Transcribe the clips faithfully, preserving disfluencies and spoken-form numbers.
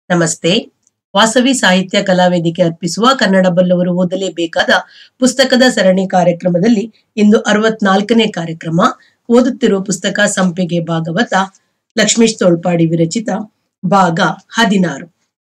ನಮಸ್ತೆ. ವಾಸವಿ ಸಾಹಿತ್ಯ ಕಲಾವೇದಿಕೆ ಅರ್ಪಿಸುವ ಕನ್ನಡ ಬಲ್ಲವರು ಓದಲೇಬೇಕಾದ ಪುಸ್ತಕದ ಸರಣಿ ಕಾರ್ಯಕ್ರಮದಲ್ಲಿ ಇಂದು ಅರವತ್ನಾಲ್ಕನೇ ಕಾರ್ಯಕ್ರಮ. ಓದುತ್ತಿರುವ ಪುಸ್ತಕ ಸಂಪಿಗೆ ಭಾಗವತ, ಲಕ್ಷ್ಮೀಶ್ ತೋಳ್ಪಾಡಿ ವಿರಚಿತ, ಭಾಗ ಹದಿನಾರು.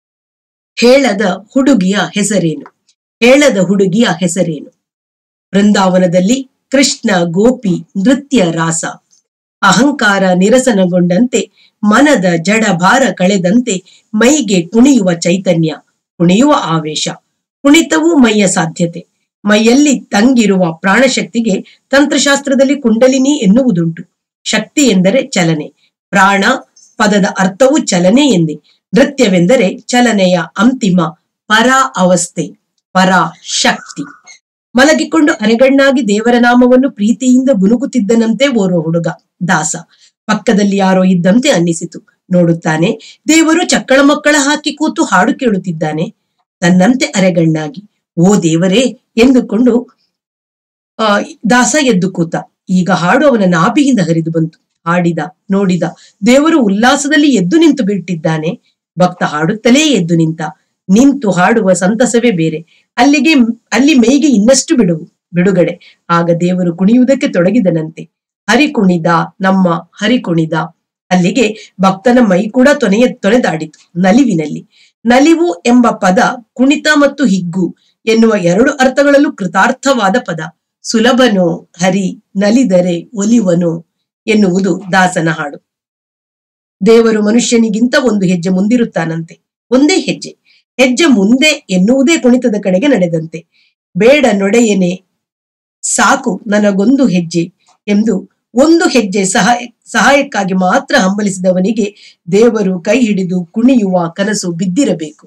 ಹೇಳದ ಹುಡುಗಿಯ ಹೆಸರೇನು? ಹೇಳದ ಹುಡುಗಿಯ ಹೆಸರೇನು? ಬೃಂದಾವನದಲ್ಲಿ ಕೃಷ್ಣ ಗೋಪಿ ನೃತ್ಯ ರಾಸ. ಅಹಂಕಾರ ನಿರಸನಗೊಂಡಂತೆ, ಮನದ ಜಡ ಭಾರ ಕಳೆದಂತೆ, ಮೈಗೆ ಕುಣಿಯುವ ಚೈತನ್ಯ, ಕುಣಿಯುವ ಆವೇಶ. ಕುಣಿತವೂ ಮೈಯ ಸಾಧ್ಯತೆ. ಮೈಯಲ್ಲಿ ತಂಗಿರುವ ಪ್ರಾಣಶಕ್ತಿಗೆ ತಂತ್ರಶಾಸ್ತ್ರದಲ್ಲಿ ಕುಂಡಲಿನಿ ಎನ್ನುವುದುಂಟು. ಶಕ್ತಿ ಎಂದರೆ ಚಲನೆ, ಪ್ರಾಣ ಪದದ ಅರ್ಥವು ಚಲನೆ ಎಂದೇ. ನೃತ್ಯವೆಂದರೆ ಚಲನೆಯ ಅಂತಿಮ ಪರಾ ಅವಸ್ಥೆ, ಪರಾ ಶಕ್ತಿ. ಮಲಗಿಕೊಂಡು ಅರೆಗಣ್ಣಾಗಿ ದೇವರ ನಾಮವನ್ನು ಪ್ರೀತಿಯಿಂದ ಗುನುಗುತ್ತಿದ್ದನಂತೆ ಓರ್ವ ಹುಡುಗ ದಾಸ. ಪಕ್ಕದಲ್ಲಿ ಯಾರೋ ಇದ್ದಂತೆ ಅನ್ನಿಸಿತು. ನೋಡುತ್ತಾನೆ, ದೇವರು ಚಕ್ಕಳ ಮಕ್ಕಳ ಹಾಕಿ ಕೂತು ಹಾಡು ಕೇಳುತ್ತಿದ್ದಾನೆ. ತನ್ನಂತೆ ಅರೆಗಣ್ಣಾಗಿ ಓ ದೇವರೇ ಎಂದುಕೊಂಡು ಆ ದಾಸ ಎದ್ದು ಕೂತ. ಈಗ ಹಾಡು ಅವನ ನಾಭಿಯಿಂದ ಹರಿದು ಬಂತು. ಹಾಡಿದ, ನೋಡಿದ. ದೇವರು ಉಲ್ಲಾಸದಲ್ಲಿ ಎದ್ದು ನಿಂತು ಬಿಟ್ಟಿದ್ದಾನೆ. ಭಕ್ತ ಹಾಡುತ್ತಲೇ ಎದ್ದು ನಿಂತ. ನಿಂತು ಹಾಡುವ ಸಂತಸವೇ ಬೇರೆ. ಅಲ್ಲಿಗೆ ಅಲ್ಲಿ ಮೈಗೆ ಇನ್ನಷ್ಟು ಬಿಡುವು ಬಿಡುಗಡೆ. ಆಗ ದೇವರು ಕುಣಿಯುವುದಕ್ಕೆ ತೊಡಗಿದನಂತೆ. ಹರಿ ಕುಣಿದ, ನಮ್ಮ ಹರಿ ಕುಣಿದ. ಅಲ್ಲಿಗೆ ಭಕ್ತನ ಮೈ ಕೂಡ ತೊನೆಯ ತೊನೆದಾಡಿತು ನಲಿವಿನಲ್ಲಿ. ನಲಿವು ಎಂಬ ಪದ ಕುಣಿತ ಮತ್ತು ಹಿಗ್ಗು ಎನ್ನುವ ಎರಡು ಅರ್ಥಗಳಲ್ಲೂ ಕೃತಾರ್ಥವಾದ ಪದ. ಸುಲಭನೋ ಹರಿ, ನಲಿದರೆ ಒಲಿವನೋ ಎನ್ನುವುದು ದಾಸನ ಹಾಡು. ದೇವರು ಮನುಷ್ಯನಿಗಿಂತ ಒಂದು ಹೆಜ್ಜೆ ಮುಂದಿರುತ್ತಾನಂತೆ. ಒಂದೇ ಹೆಜ್ಜೆ. ಹೆಜ್ಜೆ ಮುಂದೆ ಎನ್ನುವುದೇ ಕುಣಿತದ ಕಡೆಗೆ ನಡೆದಂತೆ. ಬೇಡ ನೊಡೆಯನೆ, ಸಾಕು ನನಗೊಂದು ಹೆಜ್ಜೆ ಎಂದು ಒಂದು ಹೆಜ್ಜೆ ಸಹಾಯ ಸಹಾಯಕ್ಕಾಗಿ ಮಾತ್ರ ಹಂಬಲಿಸಿದವನಿಗೆ ದೇವರು ಕೈ ಹಿಡಿದು ಕುಣಿಯುವ ಕನಸು ಬಿದ್ದಿರಬೇಕು.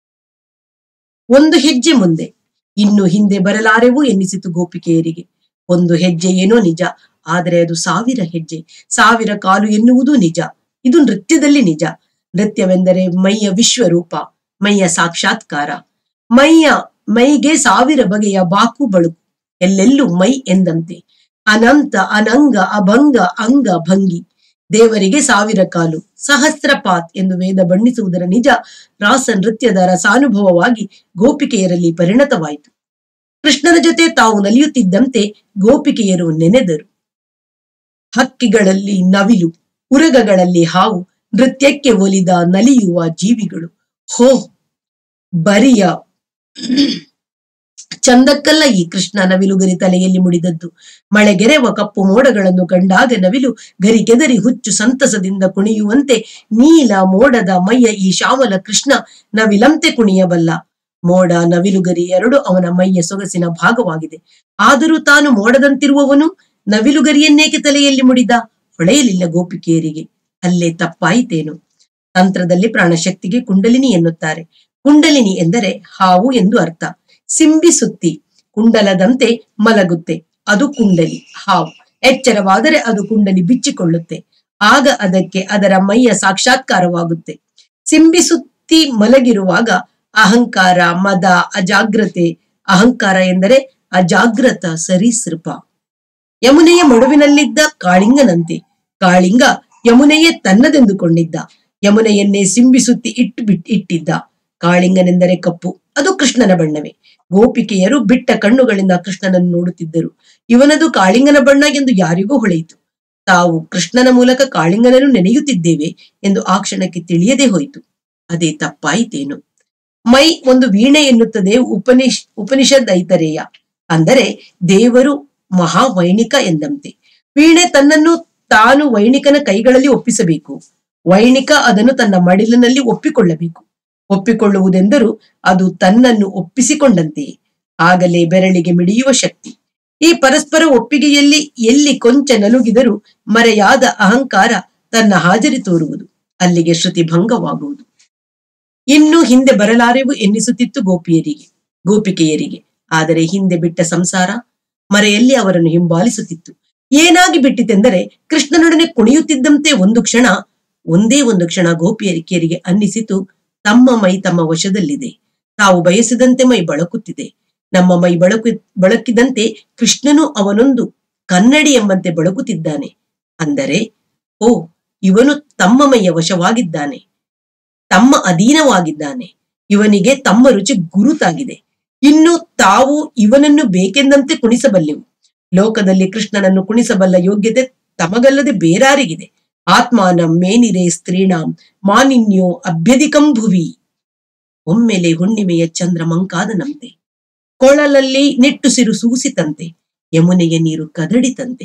ಒಂದು ಹೆಜ್ಜೆ ಮುಂದೆ, ಇನ್ನು ಹಿಂದೆ ಬರಲಾರೆವು ಎನ್ನಿಸಿತು ಗೋಪಿಕೆಯರಿಗೆ. ಒಂದು ಹೆಜ್ಜೆ ಏನೋ ನಿಜ, ಆದರೆ ಅದು ಸಾವಿರ ಹೆಜ್ಜೆ, ಸಾವಿರ ಕಾಲು ಎನ್ನುವುದು ನಿಜ. ಇದು ನೃತ್ಯದಲ್ಲಿ ನಿಜ. ನೃತ್ಯವೆಂದರೆ ಮೈಯ ವಿಶ್ವರೂಪ, ಮೈಯ ಸಾಕ್ಷಾತ್ಕಾರ. ಮೈಯ ಮೈಗೆ ಸಾವಿರ ಬಗೆಯ ಬಾಕು ಬಳುಕು, ಎಲ್ಲೆಲ್ಲೂ ಮೈ ಎಂದಂತೆ. ಅನಂತ ಅನಂಗ ಅಭಂಗ ಅಂಗ ಭಂಗಿ. ದೇವರಿಗೆ ಸಾವಿರ ಕಾಲು, ಸಹಸ್ರಪಾತ್ ಎಂದು ವೇದ ಬಣ್ಣಿಸುವುದರ ನಿಜ ರಾಸ ನೃತ್ಯದ ರಸಾನುಭವವಾಗಿ ಗೋಪಿಕೆಯರಲ್ಲಿ ಪರಿಣತವಾಯಿತು. ಕೃಷ್ಣನ ಜೊತೆ ತಾವು ನಲಿಯುತ್ತಿದ್ದಂತೆ ಗೋಪಿಕೆಯರು ನೆನೆದರು. ಹಕ್ಕಿಗಳಲ್ಲಿ ನವಿಲು, ಉರಗಗಳಲ್ಲಿ ಹಾವು, ನೃತ್ಯಕ್ಕೆ ಒಲಿದ ನಲಿಯುವ ಜೀವಿಗಳು. ಹೋ, ಬರಿಯ ಚಂದಕ್ಕಲ್ಲ ಈ ಕೃಷ್ಣ ನವಿಲುಗರಿ ತಲೆಯಲ್ಲಿ ಮುಡಿದದ್ದು. ಮಳೆಗೆರೆವ ಕಪ್ಪು ಮೋಡಗಳನ್ನು ಕಂಡಾಗ ನವಿಲು ಗರಿಕೆದರಿ ಹುಚ್ಚು ಸಂತಸದಿಂದ ಕುಣಿಯುವಂತೆ ನೀಲ ಮೋಡದ ಮೈಯ ಈ ಶ್ಯಾಮಲ ಕೃಷ್ಣ ನವಿಲಂತೆ ಕುಣಿಯಬಲ್ಲ. ಮೋಡ ನವಿಲುಗರಿ ಎರಡು ಅವನ ಮೈಯ ಸೊಗಸಿನ ಭಾಗವಾಗಿದೆ. ಆದರೂ ತಾನು ಮೋಡದಂತಿರುವವನು ನವಿಲುಗರಿಯನ್ನೇಕೆ ತಲೆಯಲ್ಲಿ ಮುಡಿದ? ಹೊಳೆಯಲಿಲ್ಲ ಗೋಪಿಕೆಯರಿಗೆ. ಅಲ್ಲೇ ತಪ್ಪಾಯಿತೇನು? ತಂತ್ರದಲ್ಲಿ ಪ್ರಾಣಶಕ್ತಿಗೆ ಕುಂಡಲಿನಿ ಎನ್ನುತ್ತಾರೆ. ಕುಂಡಲಿನಿ ಎಂದರೆ ಹಾವು ಎಂದು ಅರ್ಥ. ಸಿಂಬಿಸುತ್ತಿ ಕುಂಡಲದಂತೆ ಮಲಗುತ್ತೆ, ಅದು ಕುಂಡಲಿ, ಹಾವು. ಎಚ್ಚರವಾದರೆ ಅದು ಕುಂಡಲಿ ಬಿಚ್ಚಿಕೊಳ್ಳುತ್ತೆ. ಆಗ ಅದಕ್ಕೆ ಅದರ ಮೈಯ ಸಾಕ್ಷಾತ್ಕಾರವಾಗುತ್ತೆ. ಸಿಂಬಿಸುತ್ತಿ ಮಲಗಿರುವಾಗ ಅಹಂಕಾರ, ಮದ, ಅಜಾಗ್ರತೆ. ಅಹಂಕಾರ ಎಂದರೆ ಅಜಾಗ್ರತ ಸರೀಸೃಪ. ಯಮುನೆಯ ಮಡುವಿನಲ್ಲಿದ್ದ ಕಾಳಿಂಗನಂತೆ. ಕಾಳಿಂಗ ಯಮುನೆಯೇ ತನ್ನದೆಂದುಕೊಂಡಿದ್ದ. ಯಮುನೆಯನ್ನೇ ಸಿಂಬಿಸುತ್ತಿ ಇಟ್ಟು ಬಿಟ್ಟು ಇಟ್ಟಿದ್ದ. ಕಾಳಿಂಗನೆಂದರೆ ಕಪ್ಪು, ಅದು ಕೃಷ್ಣನ ಬಣ್ಣವೇ. ಗೋಪಿಕೆಯರು ಬಿಟ್ಟ ಕಣ್ಣುಗಳಿಂದ ಕೃಷ್ಣನನ್ನು ನೋಡುತ್ತಿದ್ದರು. ಇವನದು ಕಾಳಿಂಗನ ಬಣ್ಣ ಎಂದು ಯಾರಿಗೂ ಹೊಳೆಯಿತು. ತಾವು ಕೃಷ್ಣನ ಮೂಲಕ ಕಾಳಿಂಗನನ್ನು ನೆನೆಯುತ್ತಿದ್ದೇವೆ ಎಂದು ಆ ಕ್ಷಣಕ್ಕೆ ತಿಳಿಯದೇ ಹೋಯಿತು. ಅದೇ ತಪ್ಪಾಯಿತೇನು? ಮೈ ಒಂದು ವೀಣೆ ಎನ್ನುತ್ತದೆ ಉಪನಿಷ್ ಉಪನಿಷದ್ ಐತರೇಯ. ಅಂದರೆ ದೇವರು ಮಹಾವೈಣಿಕ ಎಂದಂತೆ. ವೀಣೆ ತನ್ನನ್ನು ತಾನು ವೈಣಿಕನ ಕೈಗಳಲ್ಲಿ ಒಪ್ಪಿಸಬೇಕು. ವೈಣಿಕ ಅದನ್ನು ತನ್ನ ಮಡಿಲಿನಲ್ಲಿ ಒಪ್ಪಿಕೊಳ್ಳಬೇಕು. ಒಪ್ಪಿಕೊಳ್ಳುವುದೆಂದರೂ ಅದು ತನ್ನನ್ನು ಒಪ್ಪಿಸಿಕೊಂಡಂತೆಯೇ. ಆಗಲೇ ಬೆರಳಿಗೆ ಮಿಡಿಯುವ ಶಕ್ತಿ. ಈ ಪರಸ್ಪರ ಒಪ್ಪಿಗೆಯಲ್ಲಿ ಎಲ್ಲಿ ಕೊಂಚ ನಲುಗಿದರೂ ಮರೆಯಾದ ಅಹಂಕಾರ ತನ್ನ ಹಾಜರಿ ತೋರುವುದು. ಅಲ್ಲಿಗೆ ಶ್ರುತಿ ಭಂಗವಾಗುವುದು. ಇನ್ನು ಹಿಂದೆ ಬರಲಾರೆವು ಎನ್ನಿಸುತ್ತಿತ್ತು ಗೋಪಿಯರಿಗೆ ಗೋಪಿಕೆಯರಿಗೆ ಆದರೆ ಹಿಂದೆ ಬಿಟ್ಟ ಸಂಸಾರ ಮರೆಯಲ್ಲಿ ಅವರನ್ನು ಹಿಂಬಾಲಿಸುತ್ತಿತ್ತು. ಏನಾಗಿ ಬಿಟ್ಟಿತೆಂದರೆ, ಕೃಷ್ಣನೊಡನೆ ಕುಣಿಯುತ್ತಿದ್ದಂತೆ ಒಂದು ಕ್ಷಣ ಒಂದೇ ಒಂದು ಕ್ಷಣ ಗೋಪಿಯರಿಕೆಯರಿಗೆ ಅನ್ನಿಸಿತು, ತಮ್ಮ ಮೈ ತಮ್ಮ ವಶದಲ್ಲಿದೆ. ತಾವು ಬಯಸಿದಂತೆ ಮೈ ಬಳಕುತ್ತಿದೆ. ನಮ್ಮ ಮೈ ಬಳಕು ಬಳಕಿದಂತೆ ಕೃಷ್ಣನು ಅವನೊಂದು ಕನ್ನಡಿ ಎಂಬಂತೆ ಬಳಕುತ್ತಿದ್ದಾನೆ. ಅಂದರೆ ಓ, ಇವನು ತಮ್ಮ ಮೈಯ ವಶವಾಗಿದ್ದಾನೆ. ತಮ್ಮ ಅಧೀನವಾಗಿದ್ದಾನೆ. ಇವನಿಗೆ ತಮ್ಮ ರುಚಿ ಗುರುತಾಗಿದೆ. ಇನ್ನು ತಾವು ಇವನನ್ನು ಬೇಕೆಂದಂತೆ ಕುಣಿಸಬಲ್ಲೆವು. ಲೋಕದಲ್ಲಿ ಕೃಷ್ಣನನ್ನು ಕುಣಿಸಬಲ್ಲ ಯೋಗ್ಯತೆ ತಮಗಲ್ಲದೆ ಬೇರಾರಿಗಿದೆ. ಆತ್ಮಾನಂ ಮೇನಿರೆ ಸ್ತ್ರೀಣಾಂ ಮಾನಿನ್ಯೋ ಅಭ್ಯಧಿಕಂ ಭುವಿ. ಒಮ್ಮೆಲೆ ಹುಣ್ಣಿಮೆಯ ಚಂದ್ರ ಮಂಕಾದನಂತೆ, ಕೊಳಲಲ್ಲಿ ನಿಟ್ಟುಸಿರು ಸೂಸಿತಂತೆ, ಯಮುನೆಯ ನೀರು ಕದಡಿತಂತೆ.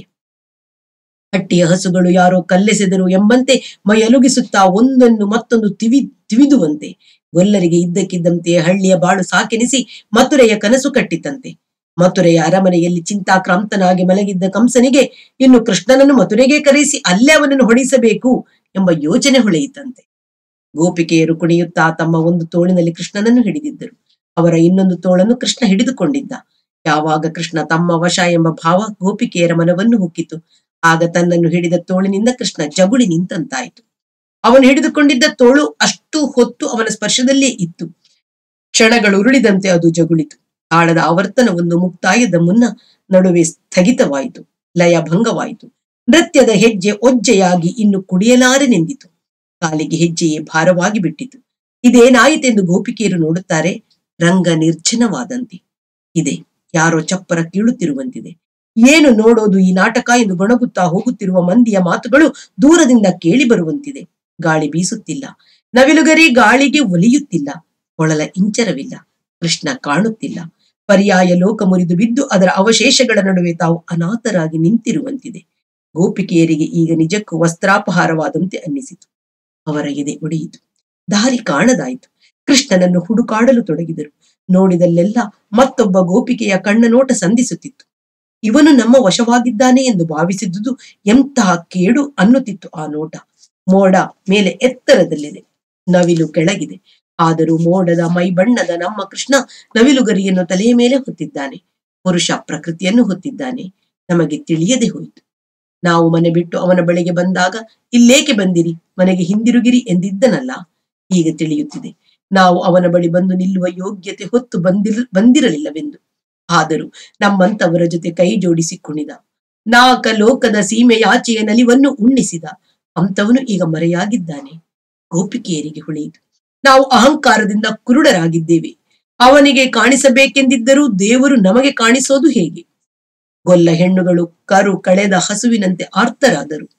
ಹಟ್ಟಿಯ ಹಸುಗಳು ಯಾರೋ ಕಲ್ಲೆಸೆದರು ಎಂಬಂತೆ ಮೈಯಲುಗಿಸುತ್ತಾ ಒಂದನ್ನು ಮತ್ತೊಂದು ತಿವಿ ತಿವಿದುವಂತೆ ಗೊಲ್ಲರಿಗೆ ಇದ್ದಕ್ಕಿದ್ದಂತೆ ಹಳ್ಳಿಯ ಬಾಳು ಸಾಕೆನಿಸಿ ಮಥುರೆಯ ಕನಸು ಕಟ್ಟಿತಂತೆ. ಮಥುರೆಯ ಅರಮನೆಯಲ್ಲಿ ಚಿಂತಾಕ್ರಾಂತನಾಗಿ ಮಲಗಿದ್ದ ಕಂಸನಿಗೆ ಇನ್ನು ಕೃಷ್ಣನನ್ನು ಮಥುರೆಗೆ ಕರೆಸಿ ಅಲ್ಲೇ ಅವನನ್ನು ಹೊಡಿಸಬೇಕು ಎಂಬ ಯೋಚನೆ ಹೊಳೆಯಿತಂತೆ. ಗೋಪಿಕೆಯರು ಕುಣಿಯುತ್ತಾ ತಮ್ಮ ಒಂದು ತೋಳಿನಲ್ಲಿ ಕೃಷ್ಣನನ್ನು ಹಿಡಿದಿದ್ದರು. ಅವರ ಇನ್ನೊಂದು ತೋಳನ್ನು ಕೃಷ್ಣ ಹಿಡಿದುಕೊಂಡಿದ್ದ. ಯಾವಾಗ ಕೃಷ್ಣ ತಮ್ಮ ವಶ ಎಂಬ ಭಾವ ಗೋಪಿಕೆಯರ ಮನವನ್ನು ಹುಕ್ಕಿತು, ಆಗ ತನ್ನನ್ನು ಹಿಡಿದ ತೋಳಿನಿಂದ ಕೃಷ್ಣ ಜಗುಳಿ ನಿಂತಂತಾಯಿತು. ಅವನು ಹಿಡಿದುಕೊಂಡಿದ್ದ ತೋಳು ಅಷ್ಟು ಹೊತ್ತು ಅವನ ಸ್ಪರ್ಶದಲ್ಲೇ ಇತ್ತು. ಕ್ಷಣಗಳು ಉರುಳಿದಂತೆ ಅದು ಜಗುಳಿತು. ತಾಳದ ಆವರ್ತನವೊಂದು ಮುಕ್ತಾಯದ ಮುನ್ನ ನಡುವೆ ಸ್ಥಗಿತವಾಯಿತು. ಲಯ ಭಂಗವಾಯಿತು. ನೃತ್ಯದ ಹೆಜ್ಜೆ ಒಜ್ಜೆಯಾಗಿ ಇನ್ನು ಕುಡಿಯಲಾರೆನೆಂದಿತು. ಕಾಲಿಗೆ ಹೆಜ್ಜೆಯೇ ಭಾರವಾಗಿ ಬಿಟ್ಟಿತು. ಇದೇನಾಯಿತೆಂದು ಗೋಪಿಕೆಯರು ನೋಡುತ್ತಾರೆ. ರಂಗ ನಿರ್ಜನವಾದಂತೆ ಇದೆ. ಯಾರೋ ಚಪ್ಪರ ಕೀಳುತ್ತಿರುವಂತಿದೆ. ಏನು ನೋಡೋದು ಈ ನಾಟಕ ಎಂದು ಗೊಣಗುತ್ತಾ ಹೋಗುತ್ತಿರುವ ಮಂದಿಯ ಮಾತುಗಳು ದೂರದಿಂದ ಕೇಳಿ ಬರುವಂತಿದೆ. ಗಾಳಿ ಬೀಸುತ್ತಿಲ್ಲ. ನವಿಲುಗರಿ ಗಾಳಿಗೆ ಒಲಿಯುತ್ತಿಲ್ಲ. ಕೊಳಲ ಇಂಚರವಿಲ್ಲ. ಕೃಷ್ಣ ಕಾಣುತ್ತಿಲ್ಲ. ಪರ್ಯಾಯ ಲೋಕ ಮುರಿದು ಬಿದ್ದು ಅದರ ಅವಶೇಷಗಳ ನಡುವೆ ತಾವು ಅನಾಥರಾಗಿ ನಿಂತಿರುವಂತಿದೆ. ಗೋಪಿಕೆಯರಿಗೆ ಈಗ ನಿಜಕ್ಕೂ ವಸ್ತ್ರಾಪಹಾರವಾದಂತೆ ಅನ್ನಿಸಿತು. ಅವರ ಎದೆ ಒಡೆಯಿತು. ದಾರಿ ಕಾಣದಾಯಿತು. ಕೃಷ್ಣನನ್ನು ಹುಡುಕಾಡಲು ತೊಡಗಿದರು. ನೋಡಿದಲ್ಲೆಲ್ಲ ಮತ್ತೊಬ್ಬ ಗೋಪಿಕೆಯ ಕಣ್ಣ ನೋಟ ಸಂಧಿಸುತ್ತಿತ್ತು. ಇವನು ನಮ್ಮ ವಶವಾಗಿದ್ದಾನೆ ಎಂದು ಭಾವಿಸಿದುದು ಎಂತಹ ಕೇಡು ಅನ್ನುತ್ತಿತ್ತು ಆ ನೋಟ. ಮೋಡ ಮೇಲೆ ಎತ್ತರದಲ್ಲಿದೆ, ನವಿಲು ಕೆಳಗಿದೆ. ಆದರೂ ಮೋಡದ ಮೈ ಬಣ್ಣದ ನಮ್ಮ ಕೃಷ್ಣ ನವಿಲುಗರಿಯನ್ನು ತಲೆಯ ಮೇಲೆ ಹೊತ್ತಿದ್ದಾನೆ. ಪುರುಷ ಪ್ರಕೃತಿಯನ್ನು ಹೊತ್ತಿದ್ದಾನೆ. ನಮಗೆ ತಿಳಿಯದೆ ಹೋಯಿತು. ನಾವು ಮನೆ ಬಿಟ್ಟು ಅವನ ಬಳಿಗೆ ಬಂದಾಗ ಇಲ್ಲೇಕೆ ಬಂದಿರಿ, ಮನೆಗೆ ಹಿಂದಿರುಗಿರಿ ಎಂದಿದ್ದನಲ್ಲ. ಈಗ ತಿಳಿಯುತ್ತಿದೆ ನಾವು ಅವನ ಬಳಿ ಬಂದು ನಿಲ್ಲುವ ಯೋಗ್ಯತೆ ಹೊತ್ತು ಬಂದಿರ ಬಂದಿರಲಿಲ್ಲವೆಂದು. ಆದರೂ ನಮ್ಮಂತವರ ಜೊತೆ ಕೈ ಜೋಡಿಸಿ ಕುಣಿದ. ನಾಕ ಲೋಕದ ಸೀಮೆಯಾಚೆಯ ನಲಿವನ್ನು ಉಣ್ಣಿಸಿದ ಅಂತವನು ಈಗ ಮರೆಯಾಗಿದ್ದಾನೆ. ಗೋಪಿಕೆಯರಿಗೆ ಹೊಳೆಯಿತು. ನಾವು ಅಹಂಕಾರದಿಂದ ಕುರುಡರಾಗಿದ್ದೇವೆ. ಅವನಿಗೆ ಕಾಣಿಸಬೇಕೆಂದಿದ್ದರೂ ದೇವರು ನಮಗೆ ಕಾಣಿಸೋದು ಹೇಗೆ? ಗೊಲ್ಲ ಹೆಣ್ಣುಗಳು ಕರು ಕಳೆದ ಹಸುವಿನಂತೆ ಆರ್ತರಾದರು.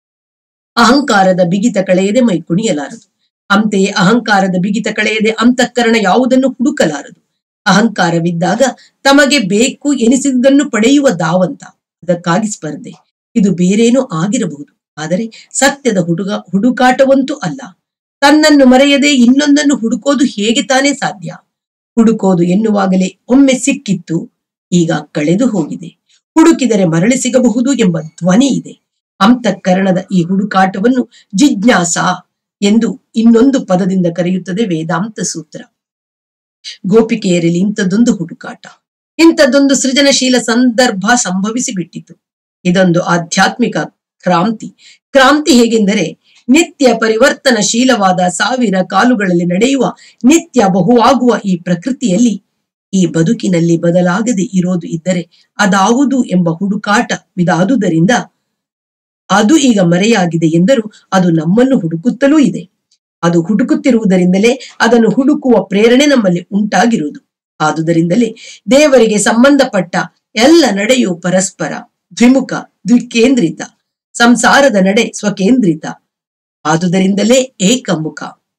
ಅಹಂಕಾರದ ಬಿಗಿತ ಕಳೆಯದೆ ಮೈ ಕುಣಿಯಲಾರದು. ಅಂತೆಯೇ ಅಹಂಕಾರದ ಬಿಗಿತ ಕಳೆಯದೆ ಅಂತಃಕರಣ ಯಾವುದನ್ನು ಹುಡುಕಲಾರದು. ಅಹಂಕಾರವಿದ್ದಾಗ ತಮಗೆ ಬೇಕು ಎನಿಸಿದ್ದನ್ನು ಪಡೆಯುವ ಧಾವಂತ, ಅದಕ್ಕಾಗಿ ಸ್ಪರ್ಧೆ. ಇದು ಬೇರೇನೂ ಆಗಿರಬಹುದು, ಆದರೆ ಸತ್ಯದ ಹುಡುಗ ಹುಡುಕಾಟವಂತೂ ಅಲ್ಲ. ತನ್ನನ್ನು ಮರೆಯದೆ ಇನ್ನೊಂದನ್ನು ಹುಡುಕೋದು ಹೇಗೆ ತಾನೇ ಸಾಧ್ಯ? ಹುಡುಕೋದು ಎನ್ನುವಾಗಲೇ ಒಮ್ಮೆ ಸಿಕ್ಕಿತ್ತು, ಈಗ ಕಳೆದು ಹೋಗಿದೆ. ಹುಡುಕಿದರೆ ಮರಳಿ ಸಿಗಬಹುದು ಎಂಬ ಧ್ವನಿ ಇದೆ. ಅಂತಃಕರಣದ ಈ ಹುಡುಕಾಟವನ್ನು ಜಿಜ್ಞಾಸ ಎಂದು ಇನ್ನೊಂದು ಪದದಿಂದ ಕರೆಯುತ್ತದೆ ವೇದಾಂತ ಸೂತ್ರ. ಗೋಪಿಕೆಯರಲ್ಲಿ ಇಂಥದ್ದೊಂದು ಹುಡುಕಾಟ, ಇಂಥದ್ದೊಂದು ಸೃಜನಶೀಲ ಸಂದರ್ಭ ಸಂಭವಿಸಿ ಬಿಟ್ಟಿತು. ಇದೊಂದು ಆಧ್ಯಾತ್ಮಿಕ ಕ್ರಾಂತಿ. ಕ್ರಾಂತಿ ಹೇಗೆಂದರೆ, ನಿತ್ಯ ಪರಿವರ್ತನಶೀಲವಾದ ಸಾವಿರ ಕಾಲುಗಳಲ್ಲಿ ನಡೆಯುವ ನಿತ್ಯ ಬಹುವಾಗುವ ಈ ಪ್ರಕೃತಿಯಲ್ಲಿ ಈ ಬದುಕಿನಲ್ಲಿ ಬದಲಾಗದೆ ಇರೋದು ಇದ್ದರೆ ಅದಾವುದು ಎಂಬ ಹುಡುಕಾಟವಿದಾದುದರಿಂದ ಅದು ಈಗ ಮರೆಯಾಗಿದೆ ಎಂದರೂ ಅದು ನಮ್ಮನ್ನು ಹುಡುಕುತ್ತಲೂ ಇದೆ. ಅದು ಹುಡುಕುತ್ತಿರುವುದರಿಂದಲೇ ಅದನ್ನು ಹುಡುಕುವ ಪ್ರೇರಣೆ ನಮ್ಮಲ್ಲಿ ಉಂಟಾಗಿರುವುದು. ಆದುದರಿಂದಲೇ ದೇವರಿಗೆ ಸಂಬಂಧಪಟ್ಟ ಎಲ್ಲ ನಡೆಯು ಪರಸ್ಪರ ದ್ವಿಮುಖ, ದ್ವಿಕೇಂದ್ರಿತ. ಸಂಸಾರದ ನಡೆ ಸ್ವಕೇಂದ್ರಿತ. ಆದುದರಿಂದಲೇ ಏಕಮುಖ.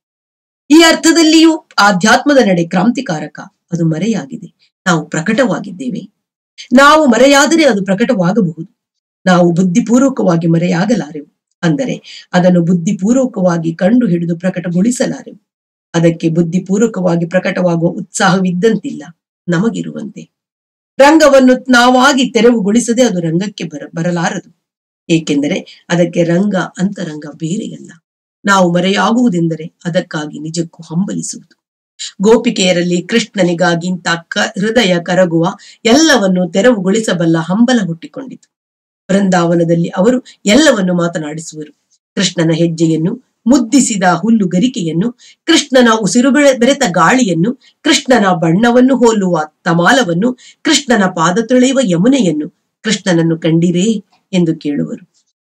ಈ ಅರ್ಥದಲ್ಲಿಯೂ ಆಧ್ಯಾತ್ಮದ ನಡೆ ಕ್ರಾಂತಿಕಾರಕ. ಅದು ಮರೆಯಾಗಿದೆ. ನಾವು ಪ್ರಕಟವಾಗಿದ್ದೇವೆ. ನಾವು ಮರೆಯಾದರೆ ಅದು ಪ್ರಕಟವಾಗಬಹುದು. ನಾವು ಬುದ್ಧಿಪೂರ್ವಕವಾಗಿ ಮರೆಯಾಗಲಾರೆವು. ಅಂದರೆ ಅದನ್ನು ಬುದ್ಧಿಪೂರ್ವಕವಾಗಿ ಕಂಡು ಹಿಡಿದು ಪ್ರಕಟಗೊಳಿಸಲಾರೆವು. ಅದಕ್ಕೆ ಬುದ್ಧಿಪೂರ್ವಕವಾಗಿ ಪ್ರಕಟವಾಗುವ ಉತ್ಸಾಹವಿದ್ದಂತಿಲ್ಲ ನಮಗಿರುವಂತೆ. ರಂಗವನ್ನು ನಾವಾಗಿ ತೆರವುಗೊಳಿಸದೆ ಅದು ರಂಗಕ್ಕೆ ಬರ ಬರಲಾರದು. ಏಕೆಂದರೆ ಅದಕ್ಕೆ ರಂಗ ಅಂತರಂಗ ಬೇರೆಯಲ್ಲ. ನಾವು ಮರೆಯಾಗುವುದೆಂದರೆ ಅದಕ್ಕಾಗಿ ನಿಜಕ್ಕೂ ಹಂಬಲಿಸುವುದು. ಗೋಪಿಕೆಯರಲ್ಲಿ ಕೃಷ್ಣನಿಗಾಗಿಂತ ಕ ಹೃದಯ ಕರಗುವ ಎಲ್ಲವನ್ನು ತೆರವುಗೊಳಿಸಬಲ್ಲ ಹಂಬಲ ಹುಟ್ಟಿಕೊಂಡಿತು. ಬೃಂದಾವನದಲ್ಲಿ ಅವರು ಎಲ್ಲವನ್ನು ಮಾತನಾಡಿಸುವರು. ಕೃಷ್ಣನ ಹೆಜ್ಜೆಯನ್ನು, ಮುದ್ದಿಸಿದ ಹುಲ್ಲು ಗರಿಕೆಯನ್ನು, ಕೃಷ್ಣನ ಉಸಿರು ಬೆರೆತ ಗಾಳಿಯನ್ನು, ಕೃಷ್ಣನ ಬಣ್ಣವನ್ನು ಹೋಲುವ ತಮಾಲವನ್ನು, ಕೃಷ್ಣನ ಪಾದ ತೊಳೆಯುವ ಯಮುನೆಯನ್ನು, ಕೃಷ್ಣನನ್ನು ಕಂಡಿರೇ ಎಂದು ಕೇಳುವರು.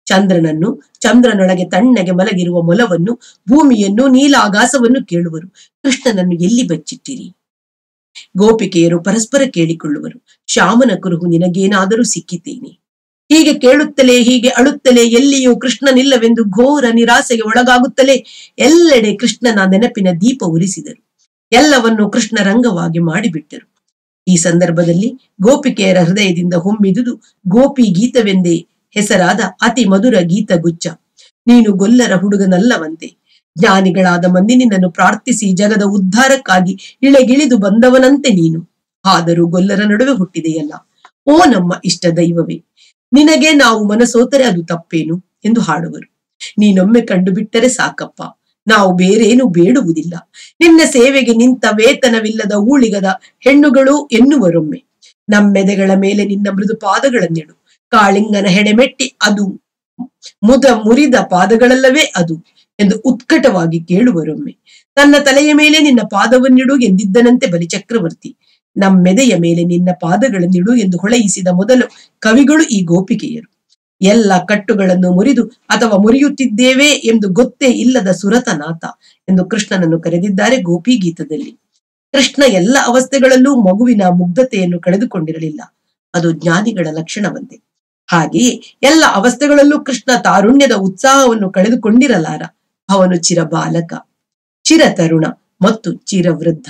ಚಂದ್ರನನ್ನು, ಚಂದ್ರನೊಳಗೆ ತಣ್ಣಗೆ ಮಲಗಿರುವ ಮೊಲವನ್ನು, ಭೂಮಿಯನ್ನು, ನೀಲಾಗಾಸವನ್ನು ಕೇಳುವರು. ಕೃಷ್ಣನನ್ನು ಎಲ್ಲಿ ಬಚ್ಚಿಟ್ಟಿರಿ? ಗೋಪಿಕೆಯರು ಪರಸ್ಪರ ಕೇಳಿಕೊಳ್ಳುವರು. ಶ್ಯಾಮನ ಕುರುಹು ನಿನಗೇನಾದರೂ ಸಿಕ್ಕಿತೇನೆ? ಹೀಗೆ ಕೇಳುತ್ತಲೇ, ಹೀಗೆ ಅಳುತ್ತಲೇ, ಎಲ್ಲಿಯೂ ಕೃಷ್ಣನಿಲ್ಲವೆಂದು ಘೋರ ನಿರಾಸೆಗೆ ಒಳಗಾಗುತ್ತಲೇ ಎಲ್ಲೆಡೆ ಕೃಷ್ಣನ ನೆನಪಿನ ದೀಪ ಉರಿಸಿದರು. ಎಲ್ಲವನ್ನು ಕೃಷ್ಣ ರಂಗವಾಗಿ ಮಾಡಿಬಿಟ್ಟರು. ಈ ಸಂದರ್ಭದಲ್ಲಿ ಗೋಪಿಕೆಯರ ಹೃದಯದಿಂದ ಹೊಮ್ಮಿದುದು ಗೋಪಿ ಗೀತವೆಂದೇ ಹೆಸರಾದ ಅತಿ ಮಧುರ ಗೀತಗುಚ್ಛ. ನೀನು ಗೊಲ್ಲರ ಹುಡುಗನಲ್ಲವಂತೆ. ಜ್ಞಾನಿಗಳಾದ ಮಂದಿ ನಿನ್ನನ್ನು ಪ್ರಾರ್ಥಿಸಿ ಜಗದ ಉದ್ಧಾರಕ್ಕಾಗಿ ಇಳೆಗಿಳಿದು ಬಂದವನಂತೆ ನೀನು. ಆದರೂ ಗೊಲ್ಲರ ನಡುವೆ ಹುಟ್ಟಿದೆಯಲ್ಲ, ಓ ನಮ್ಮ ಇಷ್ಟ ದೈವವೇ, ನಿನಗೆ ನಾವು ಮನಸೋತರೆ ಅದು ತಪ್ಪೇನು ಎಂದು ಹಾಡುವರು. ನೀನೊಮ್ಮೆ ಕಂಡು ಬಿಟ್ಟರೆ ಸಾಕಪ್ಪ, ನಾವು ಬೇರೇನು ಬೇಡುವುದಿಲ್ಲ. ನಿನ್ನ ಸೇವೆಗೆ ನಿಂತ ವೇತನವಿಲ್ಲದ ಊಳಿಗದ ಹೆಣ್ಣುಗಳು ಎನ್ನುವರೊಮ್ಮೆ. ನಮ್ಮೆದೆಗಳ ಮೇಲೆ ನಿನ್ನ ಮೃದು ಪಾದಗಳನ್ನಿಡು. ಕಾಳಿಂಗನ ಹೆಡೆಮೆಟ್ಟಿ ಅದು ಮುದ ಮುರಿದ ಪಾದಗಳಲ್ಲವೇ ಅದು ಎಂದು ಉತ್ಕಟವಾಗಿ ಕೇಳುವರೊಮ್ಮೆ. ತನ್ನ ತಲೆಯ ಮೇಲೆ ನಿನ್ನ ಪಾದವನ್ನಿಡು ಎಂದಿದ್ದನಂತೆ ಬಲಿಚಕ್ರವರ್ತಿ. ನಮ್ಮೆದೆಯ ಮೇಲೆ ನಿನ್ನ ಪಾದಗಳನ್ನಿಡು ಎಂದು ಹೊಳೆಯಿಸಿದ ಮೊದಲು ಕವಿಗಳು ಈ ಗೋಪಿಕೆಯರು. ಎಲ್ಲ ಕಟ್ಟುಗಳನ್ನು ಮುರಿದು ಅಥವಾ ಮುರಿಯುತ್ತಿದ್ದೇವೆ ಎಂದು ಗೊತ್ತೇ ಇಲ್ಲದ ಸುರತನಾಥ ಎಂದು ಕೃಷ್ಣನನ್ನು ಕರೆದಿದ್ದಾರೆ ಗೋಪಿ ಗೀತದಲ್ಲಿ. ಕೃಷ್ಣ ಎಲ್ಲ ಅವಸ್ಥೆಗಳಲ್ಲೂ ಮಗುವಿನ ಮುಗ್ಧತೆಯನ್ನು ಕಳೆದುಕೊಂಡಿರಲಿಲ್ಲ. ಅದು ಜ್ಞಾನಿಗಳ ಲಕ್ಷಣವಂತೆ. ಹಾಗೆಯೇ ಎಲ್ಲ ಅವಸ್ಥೆಗಳಲ್ಲೂ ಕೃಷ್ಣ ತಾರುಣ್ಯದ ಉತ್ಸಾಹವನ್ನು ಕಳೆದುಕೊಂಡಿರಲಾರ. ಅವನು ಚಿರಬಾಲಕ, ಚಿರತರುಣ ಮತ್ತು ಚಿರವೃದ್ಧ.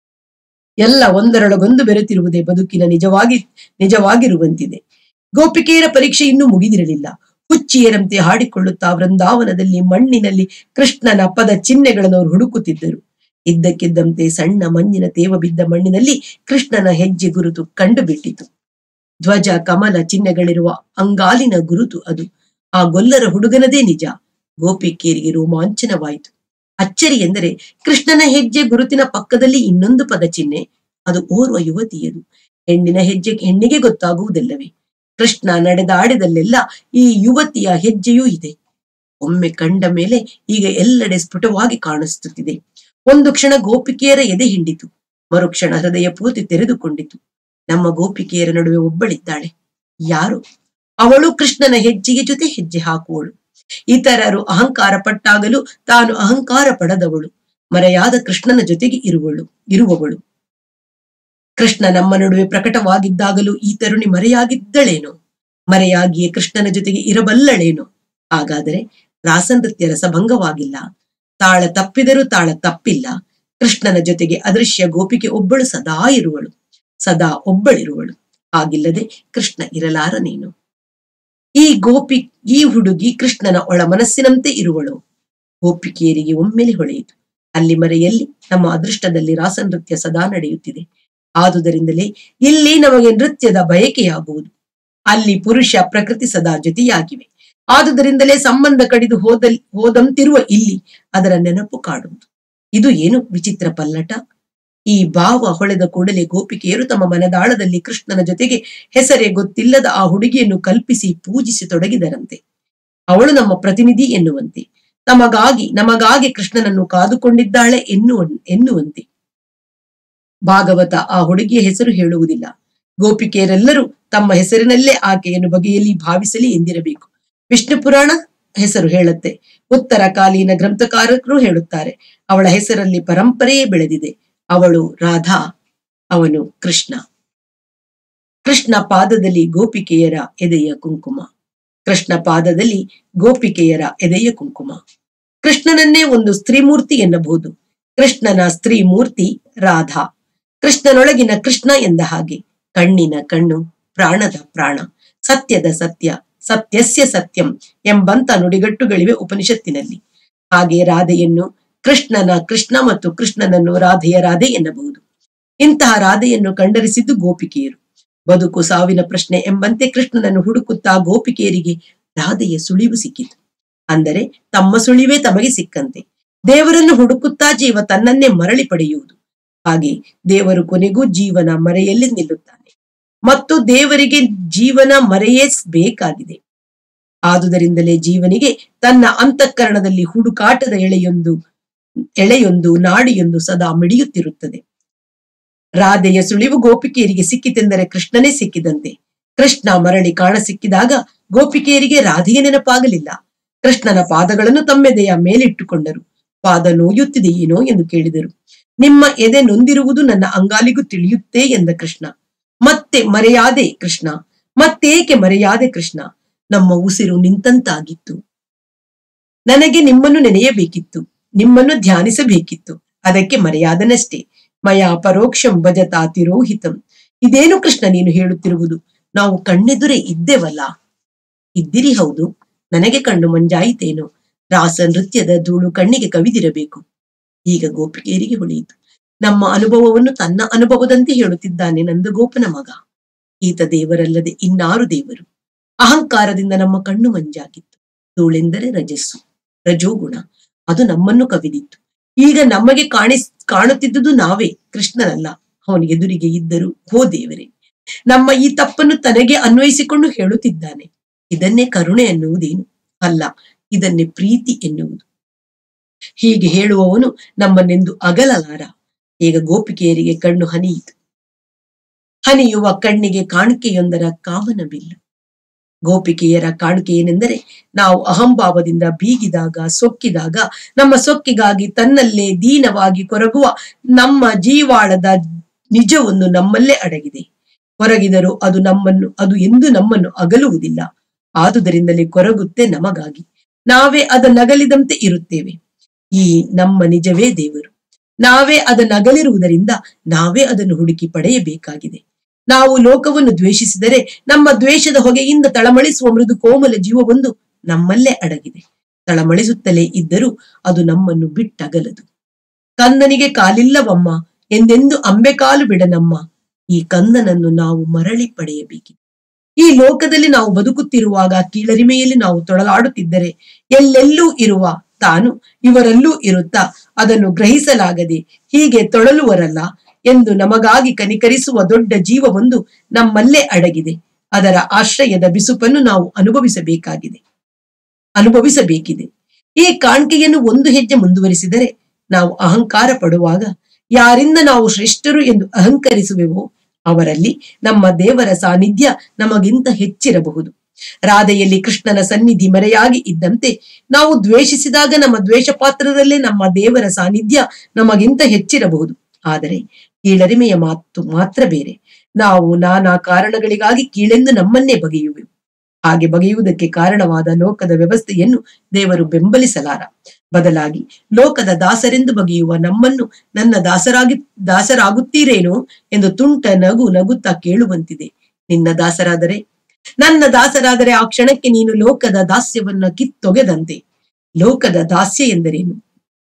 ಎಲ್ಲ ಒಂದರೊಳಗೊಂದು ಬೆರೆತಿರುವುದೇ ಬದುಕಿನ ನಿಜವಾಗಿ ನಿಜವಾಗಿರುವಂತಿದೆ. ಗೋಪಿಕೆಯರ ಪರೀಕ್ಷೆ ಇನ್ನೂ ಮುಗಿದಿರಲಿಲ್ಲ. ಹುಚ್ಚಿಯರಂತೆ ಹಾಡಿಕೊಳ್ಳುತ್ತಾ ವೃಂದಾವನದಲ್ಲಿ ಮಣ್ಣಿನಲ್ಲಿ ಕೃಷ್ಣನ ಪದ ಚಿಹ್ನೆಗಳನ್ನು ಅವರು ಹುಡುಕುತ್ತಿದ್ದರು. ಇದ್ದಕ್ಕಿದ್ದಂತೆ ಸಣ್ಣ ಮಂಜಿನ ತೇವ ಬಿದ್ದ ಮಣ್ಣಿನಲ್ಲಿ ಕೃಷ್ಣನ ಹೆಜ್ಜೆ ಗುರುತು ಕಂಡು ಬಿಟ್ಟಿತು. ಧ್ವಜ ಕಮಲ ಚಿಹ್ನೆಗಳಿರುವ ಅಂಗಾಲಿನ ಗುರುತು ಅದು. ಆ ಗೊಲ್ಲರ ಹುಡುಗನದೇ ನಿಜ. ಗೋಪಿಕೆಯರಿಗೆ ರೋಮಾಂಚನವಾಯಿತು. ಅಚ್ಚರಿ ಎಂದರೆ ಕೃಷ್ಣನ ಹೆಜ್ಜೆ ಗುರುತಿನ ಪಕ್ಕದಲ್ಲಿ ಇನ್ನೊಂದು ಪದ ಚಿಹ್ನೆ. ಅದು ಓರ್ವ ಯುವತಿಯದು. ಹೆಣ್ಣಿನ ಹೆಜ್ಜೆ ಹೆಣ್ಣಿಗೆ ಗೊತ್ತಾಗುವುದಿಲ್ಲವೇ? ಕೃಷ್ಣ ನಡೆದಾಡಿದಲ್ಲೆಲ್ಲ ಈ ಯುವತಿಯ ಹೆಜ್ಜೆಯೂ ಇದೆ. ಒಮ್ಮೆ ಕಂಡ ಮೇಲೆ ಈಗ ಎಲ್ಲೆಡೆ ಸ್ಫುಟವಾಗಿ ಕಾಣಿಸುತ್ತಿದೆ. ಒಂದು ಕ್ಷಣ ಗೋಪಿಕೆಯರ ಎದೆ ಹಿಂಡಿತು, ಮರುಕ್ಷಣ ಹೃದಯ ಪೂರ್ತಿ ತೆರೆದುಕೊಂಡಿತು. ನಮ್ಮ ಗೋಪಿಕೆಯರ ನಡುವೆ ಒಬ್ಬಳಿದ್ದಾಳೆ. ಯಾರು ಅವಳು? ಕೃಷ್ಣನ ಹೆಜ್ಜೆಯ ಜೊತೆ ಹೆಜ್ಜೆ ಹಾಕುವಳು. ಇತರರು ಅಹಂಕಾರ ಪಟ್ಟಾಗಲು ತಾನು ಅಹಂಕಾರ ಪಡದವಳು. ಮರೆಯಾದ ಕೃಷ್ಣನ ಜೊತೆಗೆ ಇರುವಳು ಇರುವವಳು ಕೃಷ್ಣ ನಮ್ಮ ನಡುವೆ ಪ್ರಕಟವಾಗಿದ್ದಾಗಲೂ ಈ ತರುಣಿ ಮರೆಯಾಗಿದ್ದಳೇನೋ? ಮರೆಯಾಗಿಯೇ ಕೃಷ್ಣನ ಜೊತೆಗೆ ಇರಬಲ್ಲಳೇನೋ? ಹಾಗಾದರೆ ರಾಸನೃತ್ಯ ರಸಭಂಗವಾಗಿಲ್ಲ, ತಾಳ ತಪ್ಪಿದರೂ ತಾಳ ತಪ್ಪಿಲ್ಲ. ಕೃಷ್ಣನ ಜೊತೆಗೆ ಅದೃಶ್ಯ ಗೋಪಿಕೆ ಒಬ್ಬಳು ಸದಾ ಇರುವಳು, ಸದಾ ಒಬ್ಬಳಿರುವಳು. ಹಾಗಿಲ್ಲದೆ ಕೃಷ್ಣ ಇರಲಾರನೇನು? ಈ ಗೋಪಿ ಈ ಹುಡುಗಿ ಕೃಷ್ಣನ ಒಳ ಮನಸ್ಸಿನಂತೆ ಇರುವಳು. ಗೋಪಿಕೆಯರಿಗೆ ಒಮ್ಮೆಲೆ ಹೊಳೆಯಿತು, ಅಲ್ಲಿ ಮರೆಯಲ್ಲಿ ನಮ್ಮ ಅದೃಷ್ಟದಲ್ಲಿ ರಾಸನೃತ್ಯ ಸದಾ ನಡೆಯುತ್ತಿದೆ. ಆದುದರಿಂದಲೇ ಇಲ್ಲಿ ನಮಗೆ ನೃತ್ಯದ ಬಯಕೆಯಾಗುವುದು. ಅಲ್ಲಿ ಪುರುಷ ಪ್ರಕೃತಿ ಸದಾ ಜೊತೆಯಾಗಿವೆ. ಆದುದರಿಂದಲೇ ಸಂಬಂಧ ಕಡಿದು ಹೋದ ಹೋದಂತಿರುವ ಇಲ್ಲಿ ಅದರ ನೆನಪು ಕಾಡುವುದು. ಇದು ಏನು ವಿಚಿತ್ರ ಪಲ್ಲಟ? ಈ ಭಾವ ಹೊಳೆದ ಕೂಡಲೇ ಗೋಪಿಕೆಯರು ತಮ್ಮ ಮನದಾಳದಲ್ಲಿ ಕೃಷ್ಣನ ಜೊತೆಗೆ ಹೆಸರೇ ಗೊತ್ತಿಲ್ಲದ ಆ ಹುಡುಗಿಯನ್ನು ಕಲ್ಪಿಸಿ ಪೂಜಿಸಿ ತೊಡಗಿದರಂತೆ. ಅವಳು ನಮ್ಮ ಪ್ರತಿನಿಧಿ ಎನ್ನುವಂತೆ, ತಮಗಾಗಿ ನಮಗಾಗಿ ಕೃಷ್ಣನನ್ನು ಕಾದುಕೊಂಡಿದ್ದಾಳೆ ಎನ್ನುವ ಎನ್ನುವಂತೆ. ಭಾಗವತ ಆ ಹುಡುಗಿಯ ಹೆಸರು ಹೇಳುವುದಿಲ್ಲ. ಗೋಪಿಕೆಯರೆಲ್ಲರೂ ತಮ್ಮ ಹೆಸರಿನಲ್ಲೇ ಆಕೆಯನ್ನು ಬಗೆಯಲ್ಲಿ ಭಾವಿಸಲಿ ಎಂದಿರಬೇಕು. ವಿಷ್ಣು ಪುರಾಣ ಹೆಸರು ಹೇಳುತ್ತೆ, ಉತ್ತರ ಕಾಲೀನ ಗ್ರಂಥಕಾರರು ಹೇಳುತ್ತಾರೆ, ಅವಳ ಹೆಸರಲ್ಲಿ ಪರಂಪರೆಯೇ ಬೆಳೆದಿದೆ. ಅವಳು ರಾಧಾ, ಅವನು ಕೃಷ್ಣ. ಕೃಷ್ಣ ಪಾದದಲ್ಲಿ ಗೋಪಿಕೆಯರ ಎದೆಯ ಕುಂಕುಮ. ಕೃಷ್ಣ ಪಾದದಲ್ಲಿ ಗೋಪಿಕೆಯರ ಎದೆಯ ಕುಂಕುಮ. ಕೃಷ್ಣನನ್ನೇ ಒಂದು ಸ್ತ್ರೀಮೂರ್ತಿ ಎನ್ನಬಹುದು. ಕೃಷ್ಣನ ಸ್ತ್ರೀ ಮೂರ್ತಿ ರಾಧಾ. ಕೃಷ್ಣನೊಳಗಿನ ಕೃಷ್ಣ ಎಂದ ಹಾಗೆ, ಕಣ್ಣಿನ ಕಣ್ಣು, ಪ್ರಾಣದ ಪ್ರಾಣ, ಸತ್ಯದ ಸತ್ಯ, ಸತ್ಯಸ್ಯ ಸತ್ಯಂ ಎಂಬಂತ ನುಡಿಗಟ್ಟುಗಳಿವೆ ಉಪನಿಷತ್ತಿನಲ್ಲಿ. ಹಾಗೆ ರಾಧೆಯನ್ನು ಕೃಷ್ಣನ ಕೃಷ್ಣ ಮತ್ತು ಕೃಷ್ಣನನ್ನು ರಾಧೆಯ ರಾಧೆ ಎನ್ನಬಹುದು. ಇಂತಹ ರಾಧೆಯನ್ನು ಕಂಡರಿಸಿದ್ದು ಗೋಪಿಕೆಯರು. ಬದುಕು ಸಾವಿನ ಪ್ರಶ್ನೆ ಎಂಬಂತೆ ಕೃಷ್ಣನನ್ನು ಹುಡುಕುತ್ತಾ ಗೋಪಿಕೆಯರಿಗೆ ರಾಧೆಯ ಸುಳಿವು ಸಿಕ್ಕಿತು. ಅಂದರೆ ತಮ್ಮ ಸುಳಿವೇ ತಮಗೆ ಸಿಕ್ಕಂತೆ. ದೇವರನ್ನು ಹುಡುಕುತ್ತಾ ಜೀವ ತನ್ನನ್ನೇ ಮರಳಿ ಪಡೆಯುವುದು. ಹಾಗೆ ದೇವರು ಕೊನೆಗೂ ಜೀವನ ಮರೆಯಲ್ಲಿ ನಿಲ್ಲುತ್ತಾನೆ ಮತ್ತು ದೇವರಿಗೆ ಜೀವನ ಮರೆಯೇ ಬೇಕಾಗಿದೆ. ಆದುದರಿಂದಲೇ ಜೀವನಿಗೆ ತನ್ನ ಅಂತಃಕರಣದಲ್ಲಿ ಹುಡುಕಾಟದ ಎಳೆಯೊಂದು ಎಳೆಯೊಂದು ನಾಡಿಯೊಂದು ಸದಾ ಮಿಡಿಯುತ್ತಿರುತ್ತದೆ. ರಾಧೆಯ ಸುಳಿವು ಗೋಪಿಕೆಯರಿಗೆ ಸಿಕ್ಕಿತೆಂದರೆ ಕೃಷ್ಣನೇ ಸಿಕ್ಕಿದಂತೆ. ಕೃಷ್ಣ ಮರಳಿ ಕಾಣಸಿಕ್ಕಿದಾಗ ಗೋಪಿಕೆಯರಿಗೆ ರಾಧೆಯ ನೆನಪಾಗಲಿಲ್ಲ. ಕೃಷ್ಣನ ಪಾದಗಳನ್ನು ತಮ್ಮೆದೆಯ ಮೇಲಿಟ್ಟುಕೊಂಡರು. ಪಾದ ನೋಯುತ್ತಿದೆಯೇನೋ ಎಂದು ಕೇಳಿದರು. ನಿಮ್ಮ ಎದೆ ನೊಂದಿರುವುದು ನನ್ನ ಅಂಗಾಲಿಗೂ ತಿಳಿಯುತ್ತೇ ಎಂದ ಕೃಷ್ಣ. ಮತ್ತೆ ಮರೆಯಾದೆ ಕೃಷ್ಣ, ಮತ್ತೇಕೆ ಮರೆಯಾದೆ ಕೃಷ್ಣ? ನಮ್ಮ ಉಸಿರು ನಿಂತಂತಾಗಿತ್ತು. ನನಗೆ ನಿಮ್ಮನ್ನು ನೆನೆಯಬೇಕಿತ್ತು, ನಿಮ್ಮನ್ನು ಧ್ಯಾನಿಸಬೇಕಿತ್ತು, ಅದಕ್ಕೆ ಮರೆಯಾದನಷ್ಟೇ. ಮಯಾ ಪರೋಕ್ಷಂ ಭಜತಾ ತಿರೋಹಿತಂ. ಇದೇನು ಕೃಷ್ಣ ನೀನು ಹೇಳುತ್ತಿರುವುದು? ನಾವು ಕಣ್ಣೆದುರೇ ಇದ್ದೇವಲ್ಲ. ಇದ್ದಿರಿ, ಹೌದು. ನನಗೆ ಕಣ್ಣು ಮಂಜಾಯಿತೇನೋ? ರಾಸ ನೃತ್ಯದ ಧೂಳು ಕಣ್ಣಿಗೆ ಕವಿದಿರಬೇಕು. ಈಗ ಗೋಪಿಕೆಯರಿಗೆ ಹೊಳೆಯಿತು. ನಮ್ಮ ಅನುಭವವನ್ನು ತನ್ನ ಅನುಭವದಂತೆ ಹೇಳುತ್ತಿದ್ದಾನೆ ನಂದಗೋಪನ ಮಗ. ಈತ ದೇವರಲ್ಲದೆ ಇನ್ನಾರು ದೇವರು? ಅಹಂಕಾರದಿಂದ ನಮ್ಮ ಕಣ್ಣು ಮಂಜಾಗಿತ್ತು. ಧೂಳೆಂದರೆ ರಜಸ್ಸು, ರಜೋಗುಣ. ಅದು ನಮ್ಮನ್ನು ಕವಿದಿತ್ತು. ಈಗ ನಮಗೆ ಕಾಣಿಸ್ ಕಾಣುತ್ತಿದ್ದುದು ನಾವೇ, ಕೃಷ್ಣನಲ್ಲ. ಅವನ ಎದುರಿಗೆ ಇದ್ದರು ಹೋ ದೇವರೇ. ನಮ್ಮ ಈ ತಪ್ಪನ್ನು ತನಗೆ ಅನ್ವಯಿಸಿಕೊಂಡು ಹೇಳುತ್ತಿದ್ದಾನೆ. ಇದನ್ನೇ ಕರುಣೆ ಎನ್ನುವುದೇನು? ಅಲ್ಲ, ಇದನ್ನೇ ಪ್ರೀತಿ ಎನ್ನುವುದು. ಹೀಗೆ ಹೇಳುವವನು ನಮ್ಮನ್ನೆಂದು ಅಗಲಲಾರ. ಈಗ ಗೋಪಿಕೆಯರಿಗೆ ಕಣ್ಣು ಹನಿಯಿತು. ಹನಿಯುವ ಕಣ್ಣಿಗೆ ಕಾಣಿಕೆಯೊಂದರ ಕಾಮನ ಬಿಲ್ಲು. ಗೋಪಿಕೆಯರ ಕಾಣಿಕೆ ಏನೆಂದರೆ, ನಾವು ಅಹಂಭಾವದಿಂದ ಬೀಗಿದಾಗ, ಸೊಕ್ಕಿದಾಗ, ನಮ್ಮ ಸೊಕ್ಕಿಗಾಗಿ ತನ್ನಲ್ಲೇ ದೀನವಾಗಿ ಕೊರಗುವ ನಮ್ಮ ಜೀವಾಳದ ನಿಜವೊಂದು ನಮ್ಮಲ್ಲೇ ಅಡಗಿದೆ. ಕೊರಗಿದರೂ ಅದು ನಮ್ಮನ್ನು ಅದು ಎಂದು ನಮ್ಮನ್ನು ಅಗಲುವುದಿಲ್ಲ. ಆದುದರಿಂದಲೇ ಕೊರಗುತ್ತೆ ನಮಗಾಗಿ. ನಾವೇ ಅದನ್ನಗಲಿದಂತೆ ಇರುತ್ತೇವೆ. ಈ ನಮ್ಮ ನಿಜವೇ ದೇವರು. ನಾವೇ ಅದನ್ನಗಲಿರುವುದರಿಂದ ನಾವೇ ಅದನ್ನು ಹುಡುಕಿ ಪಡೆಯಬೇಕಾಗಿದೆ. ನಾವು ಲೋಕವನ್ನು ದ್ವೇಷಿಸಿದರೆ ನಮ್ಮ ದ್ವೇಷದ ಹೊಗೆಯಿಂದ ತಳಮಳಿಸುವ ಮೃದು ಕೋಮಲ ಜೀವವೊಂದು ನಮ್ಮಲ್ಲೇ ಅಡಗಿದೆ. ತಳಮಳಿಸುತ್ತಲೇ ಇದ್ದರೂ ಅದು ನಮ್ಮನ್ನು ಬಿಟ್ಟಗಲದು. ಕಂದನಿಗೆ ಕಾಲಿಲ್ಲವಮ್ಮ ಎಂದೆಂದು ಅಂಬೆ ಕಾಲು ಬಿಡನಮ್ಮ. ಈ ಕಂದನನ್ನು ನಾವು ಮರಳಿ ಪಡೆಯಬೇಕಿದೆ. ಈ ಲೋಕದಲ್ಲಿ ನಾವು ಬದುಕುತ್ತಿರುವಾಗ ಕೀಳರಿಮೆಯಲ್ಲಿ ನಾವು ತೊಳಲಾಡುತ್ತಿದ್ದರೆ ಎಲ್ಲೆಲ್ಲೂ ಇರುವ ತಾನು ಇವರಲ್ಲೂ ಇರುತ್ತಾ ಅದನ್ನು ಗ್ರಹಿಸಲಾಗದೆ ಹೀಗೆ ತೊಳಲುವರಲ್ಲ ಎಂದು ನಮಗಾಗಿ ಕನಿಕರಿಸುವ ದೊಡ್ಡ ಜೀವವೊಂದು ನಮ್ಮಲ್ಲೇ ಅಡಗಿದೆ. ಅದರ ಆಶ್ರಯದ ಬಿಸುಪನ್ನು ನಾವು ಅನುಭವಿಸಬೇಕಾಗಿದೆ ಅನುಭವಿಸಬೇಕಿದೆ. ಈ ಕಾಣಿಕೆಯನ್ನು ಒಂದು ಹೆಜ್ಜೆ ಮುಂದುವರಿಸಿದರೆ, ನಾವು ಅಹಂಕಾರ ಪಡುವಾಗ ಯಾರಿಂದ ನಾವು ಶ್ರೇಷ್ಠರು ಎಂದು ಅಹಂಕರಿಸುವೆವೋ ಅವರಲ್ಲಿ ನಮ್ಮ ದೇವರ ಸಾನ್ನಿಧ್ಯ ನಮಗಿಂತ ಹೆಚ್ಚಿರಬಹುದು. ರಾಧೆಯಲ್ಲಿ ಕೃಷ್ಣನ ಸನ್ನಿಧಿ ಮರೆಯಾಗಿ ಇದ್ದಂತೆ ನಾವು ದ್ವೇಷಿಸಿದಾಗ ನಮ್ಮ ದ್ವೇಷ ಪಾತ್ರರಲ್ಲೇ ನಮ್ಮ ದೇವರ ಸಾನ್ನಿಧ್ಯ ನಮಗಿಂತ ಹೆಚ್ಚಿರಬಹುದು. ಆದರೆ ಕೀಳರಿಮೆಯ ಮಾತು ಮಾತ್ರ ಬೇರೆ. ನಾವು ನಾನಾ ಕಾರಣಗಳಿಗಾಗಿ ಕೀಳೆಂದು ನಮ್ಮನ್ನೇ ಬಗೆಯುವೆವು. ಹಾಗೆ ಬಗೆಯುವುದಕ್ಕೆ ಕಾರಣವಾದ ಲೋಕದ ವ್ಯವಸ್ಥೆಯನ್ನು ದೇವರು ಬೆಂಬಲಿಸಲಾರ. ಬದಲಾಗಿ ಲೋಕದ ದಾಸರೆಂದು ಬಗೆಯುವ ನಮ್ಮನ್ನು ನನ್ನ ದಾಸರಾಗಿ ದಾಸರಾಗುತ್ತೀರೇನೋ ಎಂದು ತುಂಟ ನಗು ನಗುತ್ತಾ ಕೇಳುವಂತಿದೆ. ನಿನ್ನ ದಾಸರಾದರೆ ನನ್ನ ದಾಸರಾದರೆ ಆ ಕ್ಷಣಕ್ಕೆ ನೀನು ಲೋಕದ ದಾಸ್ಯವನ್ನ ಕಿತ್ತೊಗೆದಂತೆ. ಲೋಕದ ದಾಸ್ಯ ಎಂದರೇನು?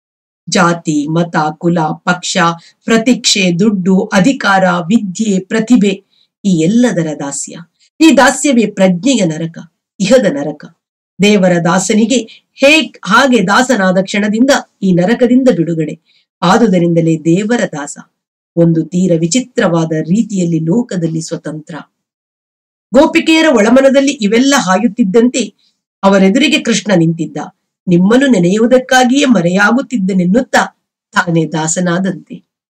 ಜಾತಿ, ಮತ, ಕುಲ, ಪಕ್ಷ, ಪ್ರತೀಕ್ಷೆ, ದುಡ್ಡು, ಅಧಿಕಾರ, ವಿದ್ಯೆ, ಪ್ರತಿಭೆ, ಈ ಎಲ್ಲದರ ದಾಸ್ಯ. ಈ ದಾಸ್ಯವೇ ಪ್ರಜ್ಞೆಯ ನರಕ, ಇಹದ ನರಕ. ದೇವರ ದಾಸನಿಗೆ ಹೇ ಹಾಗೆ ದಾಸನಾದ ಕ್ಷಣದಿಂದ ಈ ನರಕದಿಂದ ಬಿಡುಗಡೆ. ಆದುದರಿಂದಲೇ ದೇವರ ದಾಸ ಒಂದು ತೀರ ವಿಚಿತ್ರವಾದ ರೀತಿಯಲ್ಲಿ ಲೋಕದಲ್ಲಿ ಸ್ವತಂತ್ರ. ಗೋಪಿಕೆಯರ ಒಳಮನದಲ್ಲಿ ಇವೆಲ್ಲ ಹಾಯುತ್ತಿದ್ದಂತೆ ಅವರೆದುರಿಗೆ ಕೃಷ್ಣ ನಿಂತಿದ್ದ. ನಿಮ್ಮನ್ನು ನೆನೆಯುವುದಕ್ಕಾಗಿಯೇ ಮರೆಯಾಗುತ್ತಿದ್ದನೆನ್ನುತ್ತಾ ತಾನೇ ದಾಸನಾದಂತೆ.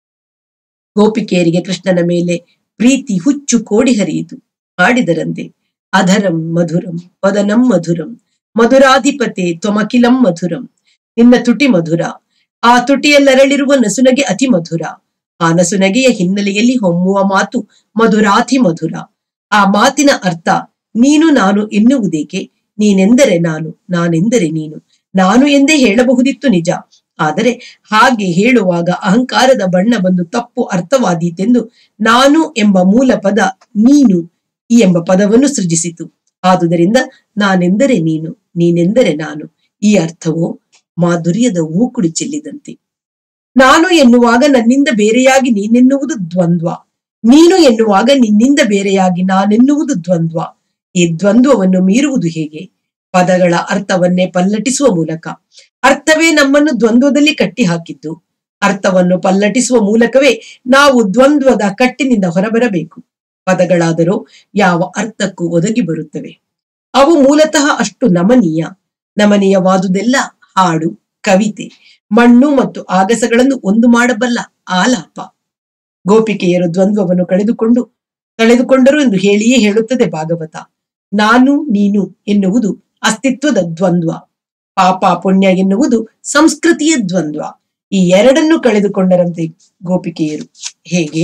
ಗೋಪಿಕೆಯರಿಗೆ ಕೃಷ್ಣನ ಮೇಲೆ ಪ್ರೀತಿ ಹುಚ್ಚು ಕೋಡಿ ಹರಿಯಿತು. ಹಾಡಿದರಂತೆ, ಅಧರಂ ಮಧುರಂ ವದನಂ ಮಧುರಂ ಮಧುರಾಧಿಪತೆ ತ್ವಮಖಿಲಂ ಮಧುರಂ. ನಿನ್ನ ತುಟಿ ಮಧುರ, ಆ ತುಟಿಯಲ್ಲರಳಿರುವ ನಸುನಗೆ ಅತಿ ಮಧುರ. ಆ ನಸುನಗೆಯ ಹಿನ್ನೆಲೆಯಲ್ಲಿ ಹೊಮ್ಮುವ ಮಾತು ಮಧುರಾತಿ ಮಧುರ. ಆ ಮಾತಿನ ಅರ್ಥ ನೀನು ನಾನು ಎನ್ನುವುದೇಕೆ? ನೀನೆಂದರೆ ನಾನು, ನಾನೆಂದರೆ ನೀನು. ನಾನು ಎಂದೇ ಹೇಳಬಹುದಿತ್ತು ನಿಜ. ಆದರೆ ಹಾಗೆ ಹೇಳುವಾಗ ಅಹಂಕಾರದ ಬಣ್ಣ ಬಂದು ತಪ್ಪು ಅರ್ಥವಾದೀತೆಂದು ನಾನು ಎಂಬ ಮೂಲ ಪದ ನೀನು ಈ ಎಂಬ ಪದವನ್ನು ಸೃಜಿಸಿತು. ಆದುದರಿಂದ ನಾನೆಂದರೆ ನೀನು, ನೀನೆಂದರೆ ನಾನು, ಈ ಅರ್ಥವೋ ಮಾಧುರ್ಯದ ಹೂಕುಡಿ ಚೆಲ್ಲಿದಂತೆ. ನಾನು ಎನ್ನುವಾಗ ನನ್ನಿಂದ ಬೇರೆಯಾಗಿ ನೀನೆನ್ನುವುದು ದ್ವಂದ್ವ. ನೀನು ಎನ್ನುವಾಗ ನಿನ್ನಿಂದ ಬೇರೆಯಾಗಿ ನಾನೆನ್ನುವುದು ದ್ವಂದ್ವ. ಈ ದ್ವಂದ್ವವನ್ನು ಮೀರುವುದು ಹೇಗೆ? ಪದಗಳ ಅರ್ಥವನ್ನೇ ಪಲ್ಲಟಿಸುವ ಮೂಲಕ. ಅರ್ಥವೇ ನಮ್ಮನ್ನು ದ್ವಂದ್ವದಲ್ಲಿ ಕಟ್ಟಿ ಹಾಕಿದ್ದು. ಅರ್ಥವನ್ನು ಪಲ್ಲಟಿಸುವ ಮೂಲಕವೇ ನಾವು ದ್ವಂದ್ವದ ಕಟ್ಟಿನಿಂದ ಹೊರಬರಬೇಕು. ಪದಗಳಾದರೂ ಯಾವ ಅರ್ಥಕ್ಕೂ ಒದಗಿ ಬರುತ್ತವೆ. ಅವು ಮೂಲತಃ ಅಷ್ಟು ನಮನೀಯ. ನಮನೀಯವಾದುದೆಲ್ಲ ಹಾಡು, ಕವಿತೆ, ಮಣ್ಣು ಮತ್ತು ಆಗಸಗಳನ್ನು ಒಂದು ಮಾಡಬಲ್ಲ ಆಲಾಪ. ಗೋಪಿಕೆಯರು ದ್ವಂದ್ವವನ್ನು ಕಳೆದುಕೊಂಡು ಕಳೆದುಕೊಂಡರು ಎಂದು ಹೇಳಿಯೇ ಹೇಳುತ್ತದೆ ಭಾಗವತ. ನಾನು ನೀನು ಎನ್ನುವುದು ಅಸ್ತಿತ್ವದ ದ್ವಂದ್ವ, ಪಾಪ ಪುಣ್ಯ ಎನ್ನುವುದು ಸಂಸ್ಕೃತಿಯ ದ್ವಂದ್ವ. ಈ ಎರಡನ್ನು ಕಳೆದುಕೊಂಡರಂತೆ ಗೋಪಿಕೆಯರು. ಹೇಗೆ?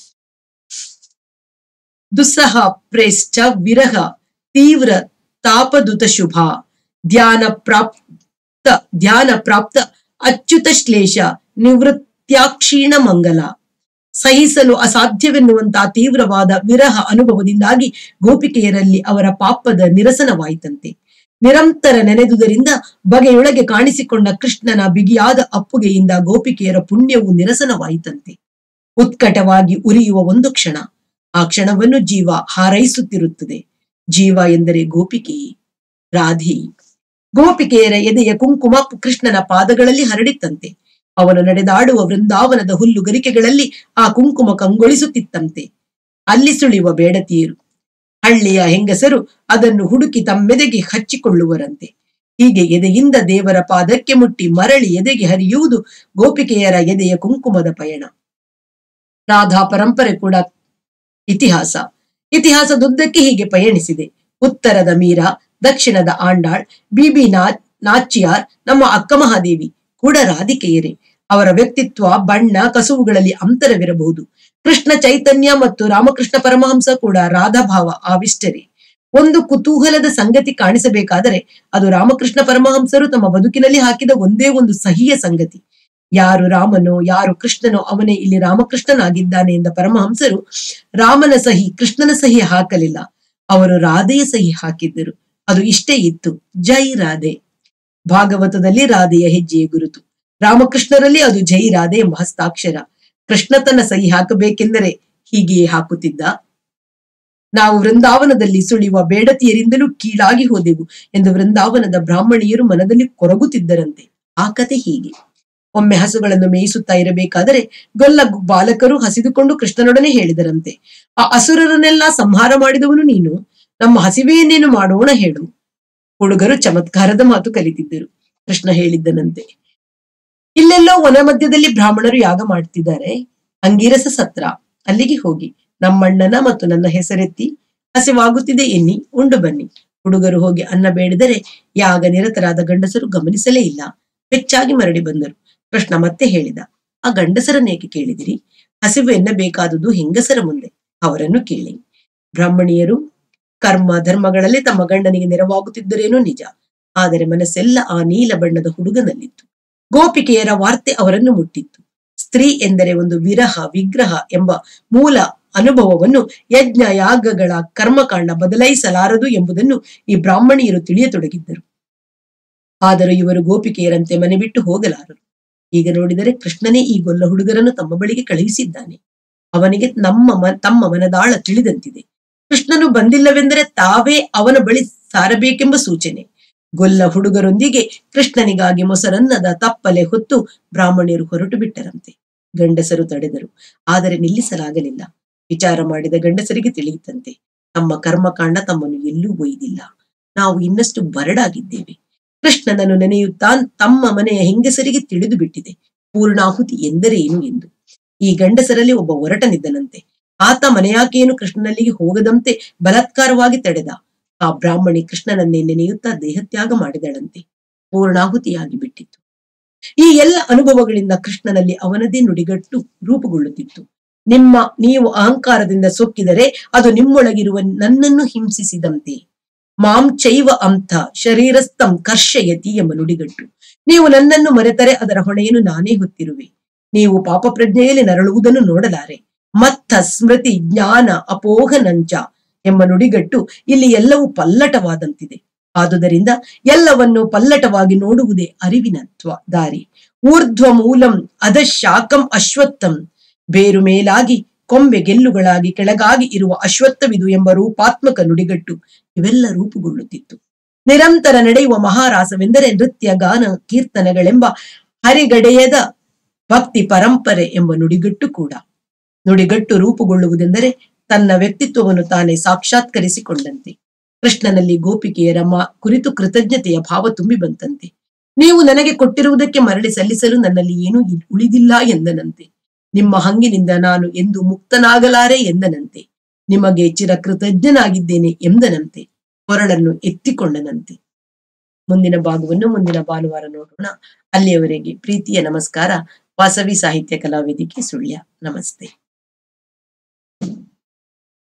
ದುಸ್ಸಹ ಪ್ರೇಷ್ಠ ವಿರಹ ತೀವ್ರ ತಾಪದುತ ಶುಭ ಧ್ಯಾನ ಪ್ರಾಪ್ತ ಧ್ಯಾನ ಪ್ರಾಪ್ತ ಅಚ್ಯುತ ಶ್ಲೇಷ ನಿವೃತ್ತ್ಯಾಕ್ಷೀಣ ಮಂಗಲ. ಸಹಿಸಲು ಅಸಾಧ್ಯವೆನ್ನುವಂತಹ ತೀವ್ರವಾದ ವಿರಹ ಅನುಭವದಿಂದಾಗಿ ಗೋಪಿಕೆಯರಲ್ಲಿ ಅವರ ಪಾಪದ ನಿರಸನವಾಯಿತಂತೆ. ನಿರಂತರ ನೆನೆದುದರಿಂದ ಬಗೆಯೊಳಗೆ ಕಾಣಿಸಿಕೊಂಡ ಕೃಷ್ಣನ ಬಿಗಿಯಾದ ಅಪ್ಪುಗೆಯಿಂದ ಗೋಪಿಕೆಯರ ಪುಣ್ಯವು ನಿರಸನವಾಯಿತಂತೆ. ಉತ್ಕಟವಾಗಿ ಉರಿಯುವ ಒಂದು ಕ್ಷಣ, ಆ ಕ್ಷಣವನ್ನು ಜೀವ ಹಾರೈಸುತ್ತಿರುತ್ತದೆ. ಜೀವ ಎಂದರೆ ಗೋಪಿಕೆಯೇ, ರಾಧೆ. ಗೋಪಿಕೆಯರ ಎದೆಯ ಕುಂಕುಮ ಕೃಷ್ಣನ ಪಾದಗಳಲ್ಲಿ ಹರಡಿತ್ತಂತೆ. ಅವನು ನಡೆದಾಡುವ ವೃಂದಾವನದ ಹುಲ್ಲುಗರಿಕೆಗಳಲ್ಲಿ ಆ ಕುಂಕುಮ ಕಂಗೊಳಿಸುತ್ತಿತ್ತಂತೆ. ಅಲ್ಲಿ ಸುಳಿಯುವ ಬೇಡತಿಯರು, ಹಳ್ಳಿಯ ಹೆಂಗಸರು ಅದನ್ನು ಹುಡುಕಿ ತಮ್ಮೆದೆಗೆ ಹಚ್ಚಿಕೊಳ್ಳುವರಂತೆ. ಹೀಗೆ ಎದೆಯಿಂದ ದೇವರ ಪಾದಕ್ಕೆ ಮುಟ್ಟಿ ಮರಳಿ ಎದೆಗೆ ಹರಿಯುವುದು ಗೋಪಿಕೆಯರ ಎದೆಯ ಕುಂಕುಮದ ಪಯಣ. ರಾಧಾ ಪರಂಪರೆ ಕೂಡ ಇತಿಹಾಸ. ಇತಿಹಾಸದುದ್ದಕ್ಕೆ ಹೀಗೆ ಪಯಣಿಸಿದೆ. ಉತ್ತರದ ಮೀರಾ, ದಕ್ಷಿಣದ ಆಂಡಾಳ್, ಬಿಬಿ ನಾ ನಾಚಿಯಾರ್, ನಮ್ಮ ಅಕ್ಕ ಮಹಾದೇವಿ ಕೂಡ ರಾಧಿಕೆಯರೇ. ಅವರ ವ್ಯಕ್ತಿತ್ವ, ಬಣ್ಣ, ಕಸುವುಗಳಲ್ಲಿ ಅಂತರವಿರಬಹುದು. ಕೃಷ್ಣ ಚೈತನ್ಯ ಮತ್ತು ರಾಮಕೃಷ್ಣ ಪರಮಹಂಸ ಕೂಡ ರಾಧಾಭಾವ ಆವಿಷ್ಟರೇ. ಒಂದು ಕುತೂಹಲದ ಸಂಗತಿ ಕಾಣಿಸಬೇಕಾದರೆ ಅದು ರಾಮಕೃಷ್ಣ ಪರಮಹಂಸರು ತಮ್ಮ ಬದುಕಿನಲ್ಲಿ ಹಾಕಿದ ಒಂದೇ ಒಂದು ಸಹಿಯ ಸಂಗತಿ. ಯಾರು ರಾಮನೋ ಯಾರು ಕೃಷ್ಣನೋ ಅವನೇ ಇಲ್ಲಿ ರಾಮಕೃಷ್ಣನಾಗಿದ್ದಾನೆ ಎಂದ ಪರಮಹಂಸರು ರಾಮನ ಸಹಿ ಕೃಷ್ಣನ ಸಹಿ ಹಾಕಲಿಲ್ಲ, ಅವರು ರಾಧೆಯ ಸಹಿ ಹಾಕಿದ್ದರು. ಅದು ಇಷ್ಟೇ ಇತ್ತು, ಜೈ ರಾಧೆ. ಭಾಗವತದಲ್ಲಿ ರಾಧೆಯ ಹೆಜ್ಜೆಯ ಗುರುತು, ರಾಮಕೃಷ್ಣರಲ್ಲಿ ಅದು ಜೈ ರಾಧೆ ಎಂಬ ಹಸ್ತಾಕ್ಷರ. ಕೃಷ್ಣ ತನ್ನ ಸಹಿ ಹಾಕಬೇಕೆಂದರೆ ಹೀಗೆಯೇ ಹಾಕುತ್ತಿದ್ದ. ನಾವು ವೃಂದಾವನದಲ್ಲಿ ಸುಳಿಯುವ ಬೇಡತಿಯರಿಂದಲೂ ಕೀಳಾಗಿ ಹೋದೆವು ಎಂದು ವೃಂದಾವನದ ಬ್ರಾಹ್ಮಣಿಯರು ಮನದಲ್ಲಿ ಕೊರಗುತ್ತಿದ್ದರಂತೆ. ಆ ಕತೆ ಹೀಗೆ. ಒಮ್ಮೆ ಹಸುಗಳನ್ನು ಮೇಯಿಸುತ್ತಾ ಇರಬೇಕಾದರೆ ಗೊಲ್ಲ ಬಾಲಕರು ಹಸಿದುಕೊಂಡು ಕೃಷ್ಣನೊಡನೆ ಹೇಳಿದರಂತೆ, ಆ ಅಸುರರನ್ನೆಲ್ಲ ಸಂಹಾರ ಮಾಡಿದವನು ನೀನು, ನಮ್ಮ ಹಸಿವೆಯನ್ನೇನು ಮಾಡೋಣ ಹೇಳು. ಹುಡುಗರು ಚಮತ್ಕಾರದ ಮಾತು ಕಲಿತಿದ್ದರು. ಕೃಷ್ಣ ಹೇಳಿದ್ದನಂತೆ, ಇಲ್ಲೆಲ್ಲೋ ವನ ಮಧ್ಯದಲ್ಲಿ ಬ್ರಾಹ್ಮಣರು ಯಾಗ ಮಾಡ್ತಿದ್ದಾರೆ, ಅಂಗಿರಸ ಸತ್ರ, ಅಲ್ಲಿಗೆ ಹೋಗಿ ನಮ್ಮಣ್ಣನ ಮತ್ತು ನನ್ನ ಹೆಸರೆತ್ತಿ ಹಸಿವಾಗುತ್ತಿದೆ ಎನ್ನಿ, ಉಂಡು ಬನ್ನಿ. ಹುಡುಗರು ಹೋಗಿ ಅನ್ನ ಬೇಡಿದರೆ ಯಾಗ ನಿರತರಾದ ಗಂಡಸರು ಗಮನಿಸಲೇ ಇಲ್ಲ, ಹೆಚ್ಚಾಗಿ ಮರಳಿ ಬಂದರು. ಕೃಷ್ಣ ಮತ್ತೆ ಹೇಳಿದ, ಆ ಗಂಡಸರನ್ನೇಕೆ ಕೇಳಿದಿರಿ? ಹಸಿವು ಎನ್ನಬೇಕಾದುದು ಹೆಂಗಸರ ಮುಂದೆ, ಅವರನ್ನು ಕೇಳಿ. ಬ್ರಾಹ್ಮಣಿಯರು ಕರ್ಮ ಧರ್ಮಗಳಲ್ಲಿ ತಮ್ಮ ಗಂಡನಿಗೆ ನೆರವಾಗುತ್ತಿದ್ದರೇನೋ ನಿಜ, ಆದರೆ ಮನಸ್ಸೆಲ್ಲ ಆ ನೀಲ ಬಣ್ಣದ ಹುಡುಗನಲ್ಲಿತ್ತು. ಗೋಪಿಕೆಯರ ವಾರ್ತೆ ಅವರನ್ನು ಮುಟ್ಟಿತ್ತು. ಸ್ತ್ರೀ ಎಂದರೆ ಒಂದು ವಿರಹ ವಿಗ್ರಹ ಎಂಬ ಮೂಲ ಅನುಭವವನ್ನು ಯಜ್ಞ ಯಾಗಗಳ ಕರ್ಮಕಾಂಡ ಬದಲಾಯಿಸಲಾರದು ಎಂಬುದನ್ನು ಈ ಬ್ರಾಹ್ಮಣಿಯರು ತಿಳಿಯತೊಡಗಿದ್ದರು. ಆದರೂ ಇವರು ಗೋಪಿಕೆಯರಂತೆ ಮನೆ ಬಿಟ್ಟು ಹೋಗಲಾರರು. ಈಗ ನೋಡಿದರೆ ಕೃಷ್ಣನೇ ಈ ಗೊಲ್ಲ ಹುಡುಗರನ್ನು ತಮ್ಮ ಬಳಿಗೆ ಕಳುಹಿಸಿದ್ದಾನೆ. ಅವನಿಗೆ ನಮ್ಮ ಮ ತಮ್ಮ ಮನದಾಳ ತಿಳಿದಂತಿದೆ. ಕೃಷ್ಣನು ಬಂದಿಲ್ಲವೆಂದರೆ ತಾವೇ ಅವನ ಬಳಿ ಸಾರಬೇಕೆಂಬ ಸೂಚನೆ. ಗೊಲ್ಲ ಹುಡುಗರೊಂದಿಗೆ ಕೃಷ್ಣನಿಗಾಗಿ ಮೊಸರನ್ನದ ತಪ್ಪಲೆ ಹೊತ್ತು ಬ್ರಾಹ್ಮಣಿಯರು ಹೊರಟು ಬಿಟ್ಟರಂತೆ. ಗಂಡಸರು ತಡೆದರು, ಆದರೆ ನಿಲ್ಲಿಸಲಾಗಲಿಲ್ಲ. ವಿಚಾರ ಮಾಡಿದ ಗಂಡಸರಿಗೆ ತಿಳಿಯಿತಂತೆ, ತಮ್ಮ ಕರ್ಮಕಾಂಡ ತಮ್ಮನ್ನು ಎಲ್ಲೂ ಒಯ್ದಿಲ್ಲ, ನಾವು ಇನ್ನಷ್ಟು ಬರಡಾಗಿದ್ದೇವೆ. ಕೃಷ್ಣನನ್ನು ನೆನೆಯುತ್ತಾ ತಮ್ಮ ಮನೆಯ ಹೆಂಗಸರಿಗೆ ತಿಳಿದು ಬಿಟ್ಟಿದೆ ಪೂರ್ಣಾಹುತಿ ಎಂದರೇನು ಎಂದು. ಈ ಗಂಡಸರಲ್ಲಿ ಒಬ್ಬ ಒರಟನಿದ್ದನಂತೆ. ಆತ ಮನೆಯಾಕೆಯನ್ನು ಕೃಷ್ಣನಲ್ಲಿಗೆ ಹೋಗದಂತೆ ಬಲಾತ್ಕಾರವಾಗಿ ತಡೆದ. ಆ ಬ್ರಾಹ್ಮಣಿ ಕೃಷ್ಣನನ್ನೇ ನೆನೆಯುತ್ತಾ ದೇಹತ್ಯಾಗ ಮಾಡಿದಳಂತೆ. ಪೂರ್ಣಾಹುತಿಯಾಗಿ ಬಿಟ್ಟಿತ್ತು. ಈ ಎಲ್ಲ ಅನುಭವಗಳಿಂದ ಕೃಷ್ಣನಲ್ಲಿ ಅವನದೇ ನುಡಿಗಟ್ಟು ರೂಪುಗೊಳ್ಳುತ್ತಿತ್ತು. ನಿಮ್ಮ ನೀವು ಅಹಂಕಾರದಿಂದ ಸೊಕ್ಕಿದರೆ ಅದು ನಿಮ್ಮೊಳಗಿರುವ ನನ್ನನ್ನು ಹಿಂಸಿಸಿದಂತೆ. ಮಾಂ ಚೈವ ಅಂತ ಶರೀರಸ್ಥಂ ಕರ್ಷಯತಿ ಎಂಬ ನುಡಿಗಟ್ಟು. ನೀವು ನನ್ನನ್ನು ಮರೆತರೆ ಅದರ ಹೊಣೆಯನ್ನು ನಾನೇ ಹೊತ್ತಿರುವೆ. ನೀವು ಪಾಪ ಪ್ರಜ್ಞೆಯಲ್ಲಿ ನರಳುವುದನ್ನು ನೋಡಲಾರೆ. ಮತ್ತ ಸ್ಮೃತಿ ಜ್ಞಾನ ಅಪೋಹ ನಂಚ ಎಂಬ ನುಡಿಗಟ್ಟು ಇಲ್ಲಿ ಎಲ್ಲವೂ ಪಲ್ಲಟವಾದಂತಿದೆ. ಆದುದರಿಂದ ಎಲ್ಲವನ್ನು ಪಲ್ಲಟವಾಗಿ ನೋಡುವುದೇ ಅರಿವಿನ ದಾರಿ. ಊರ್ಧ್ವ ಮೂಲಂ ಅಧ ಶಾಖಂ ಅಶ್ವತ್ಥಂ, ಬೇರು ಮೇಲಾಗಿ ಕೊಂಬೆ ಗೆಲ್ಲುಗಳಾಗಿ ಕೆಳಗಾಗಿ ಇರುವ ಅಶ್ವತ್ಥವಿದು ಎಂಬ ರೂಪಾತ್ಮಕ ನುಡಿಗಟ್ಟು ಇವೆಲ್ಲ ರೂಪುಗೊಳ್ಳುತ್ತಿತ್ತು. ನಿರಂತರ ನಡೆಯುವ ಮಹಾರಾಸವೆಂದರೆ ನೃತ್ಯ ಗಾನ ಕೀರ್ತನಗಳೆಂಬ ಹರಿಗಡೆಯದ ಭಕ್ತಿ ಪರಂಪರೆ ಎಂಬ ನುಡಿಗಟ್ಟು ಕೂಡ. ನುಡಿಗಟ್ಟು ರೂಪುಗೊಳ್ಳುವುದೆಂದರೆ ತನ್ನ ವ್ಯಕ್ತಿತ್ವವನ್ನು ತಾನೇ ಸಾಕ್ಷಾತ್ಕರಿಸಿಕೊಂಡಂತೆ. ಕೃಷ್ಣನಲ್ಲಿ ಗೋಪಿಕೆಯರ ಮಾ ಕುರಿತು ಕೃತಜ್ಞತೆಯ ಭಾವ ತುಂಬಿ ಬಂತಂತೆ. ನೀವು ನನಗೆ ಕೊಟ್ಟಿರುವುದಕ್ಕೆ ಮರಳಿ ಸಲ್ಲಿಸಲು ನನ್ನಲ್ಲಿ ಏನೂ ಉಳಿದಿಲ್ಲ ಎಂದನಂತೆ. ನಿಮ್ಮ ಹಂಗಿನಿಂದ ನಾನು ಎಂದು ಮುಕ್ತನಾಗಲಾರೆ ಎಂದನಂತೆ. ನಿಮಗೆ ಚಿರಕೃತಜ್ಞನಾಗಿದ್ದೇನೆ ಎಂದನಂತೆ. ಕೊರಳನ್ನು ಎತ್ತಿಕೊಂಡನಂತೆ. ಮುಂದಿನ ಭಾಗವನ್ನು ಮುಂದಿನ ಭಾನುವಾರ ನೋಡೋಣ. ಅಲ್ಲಿಯವರೆಗೆ ಪ್ರೀತಿಯ ನಮಸ್ಕಾರ. ವಾಸವಿ ಸಾಹಿತ್ಯ ಕಲಾವೇದಿಕೆ ಸುಳ್ಯ. ನಮಸ್ತೆ.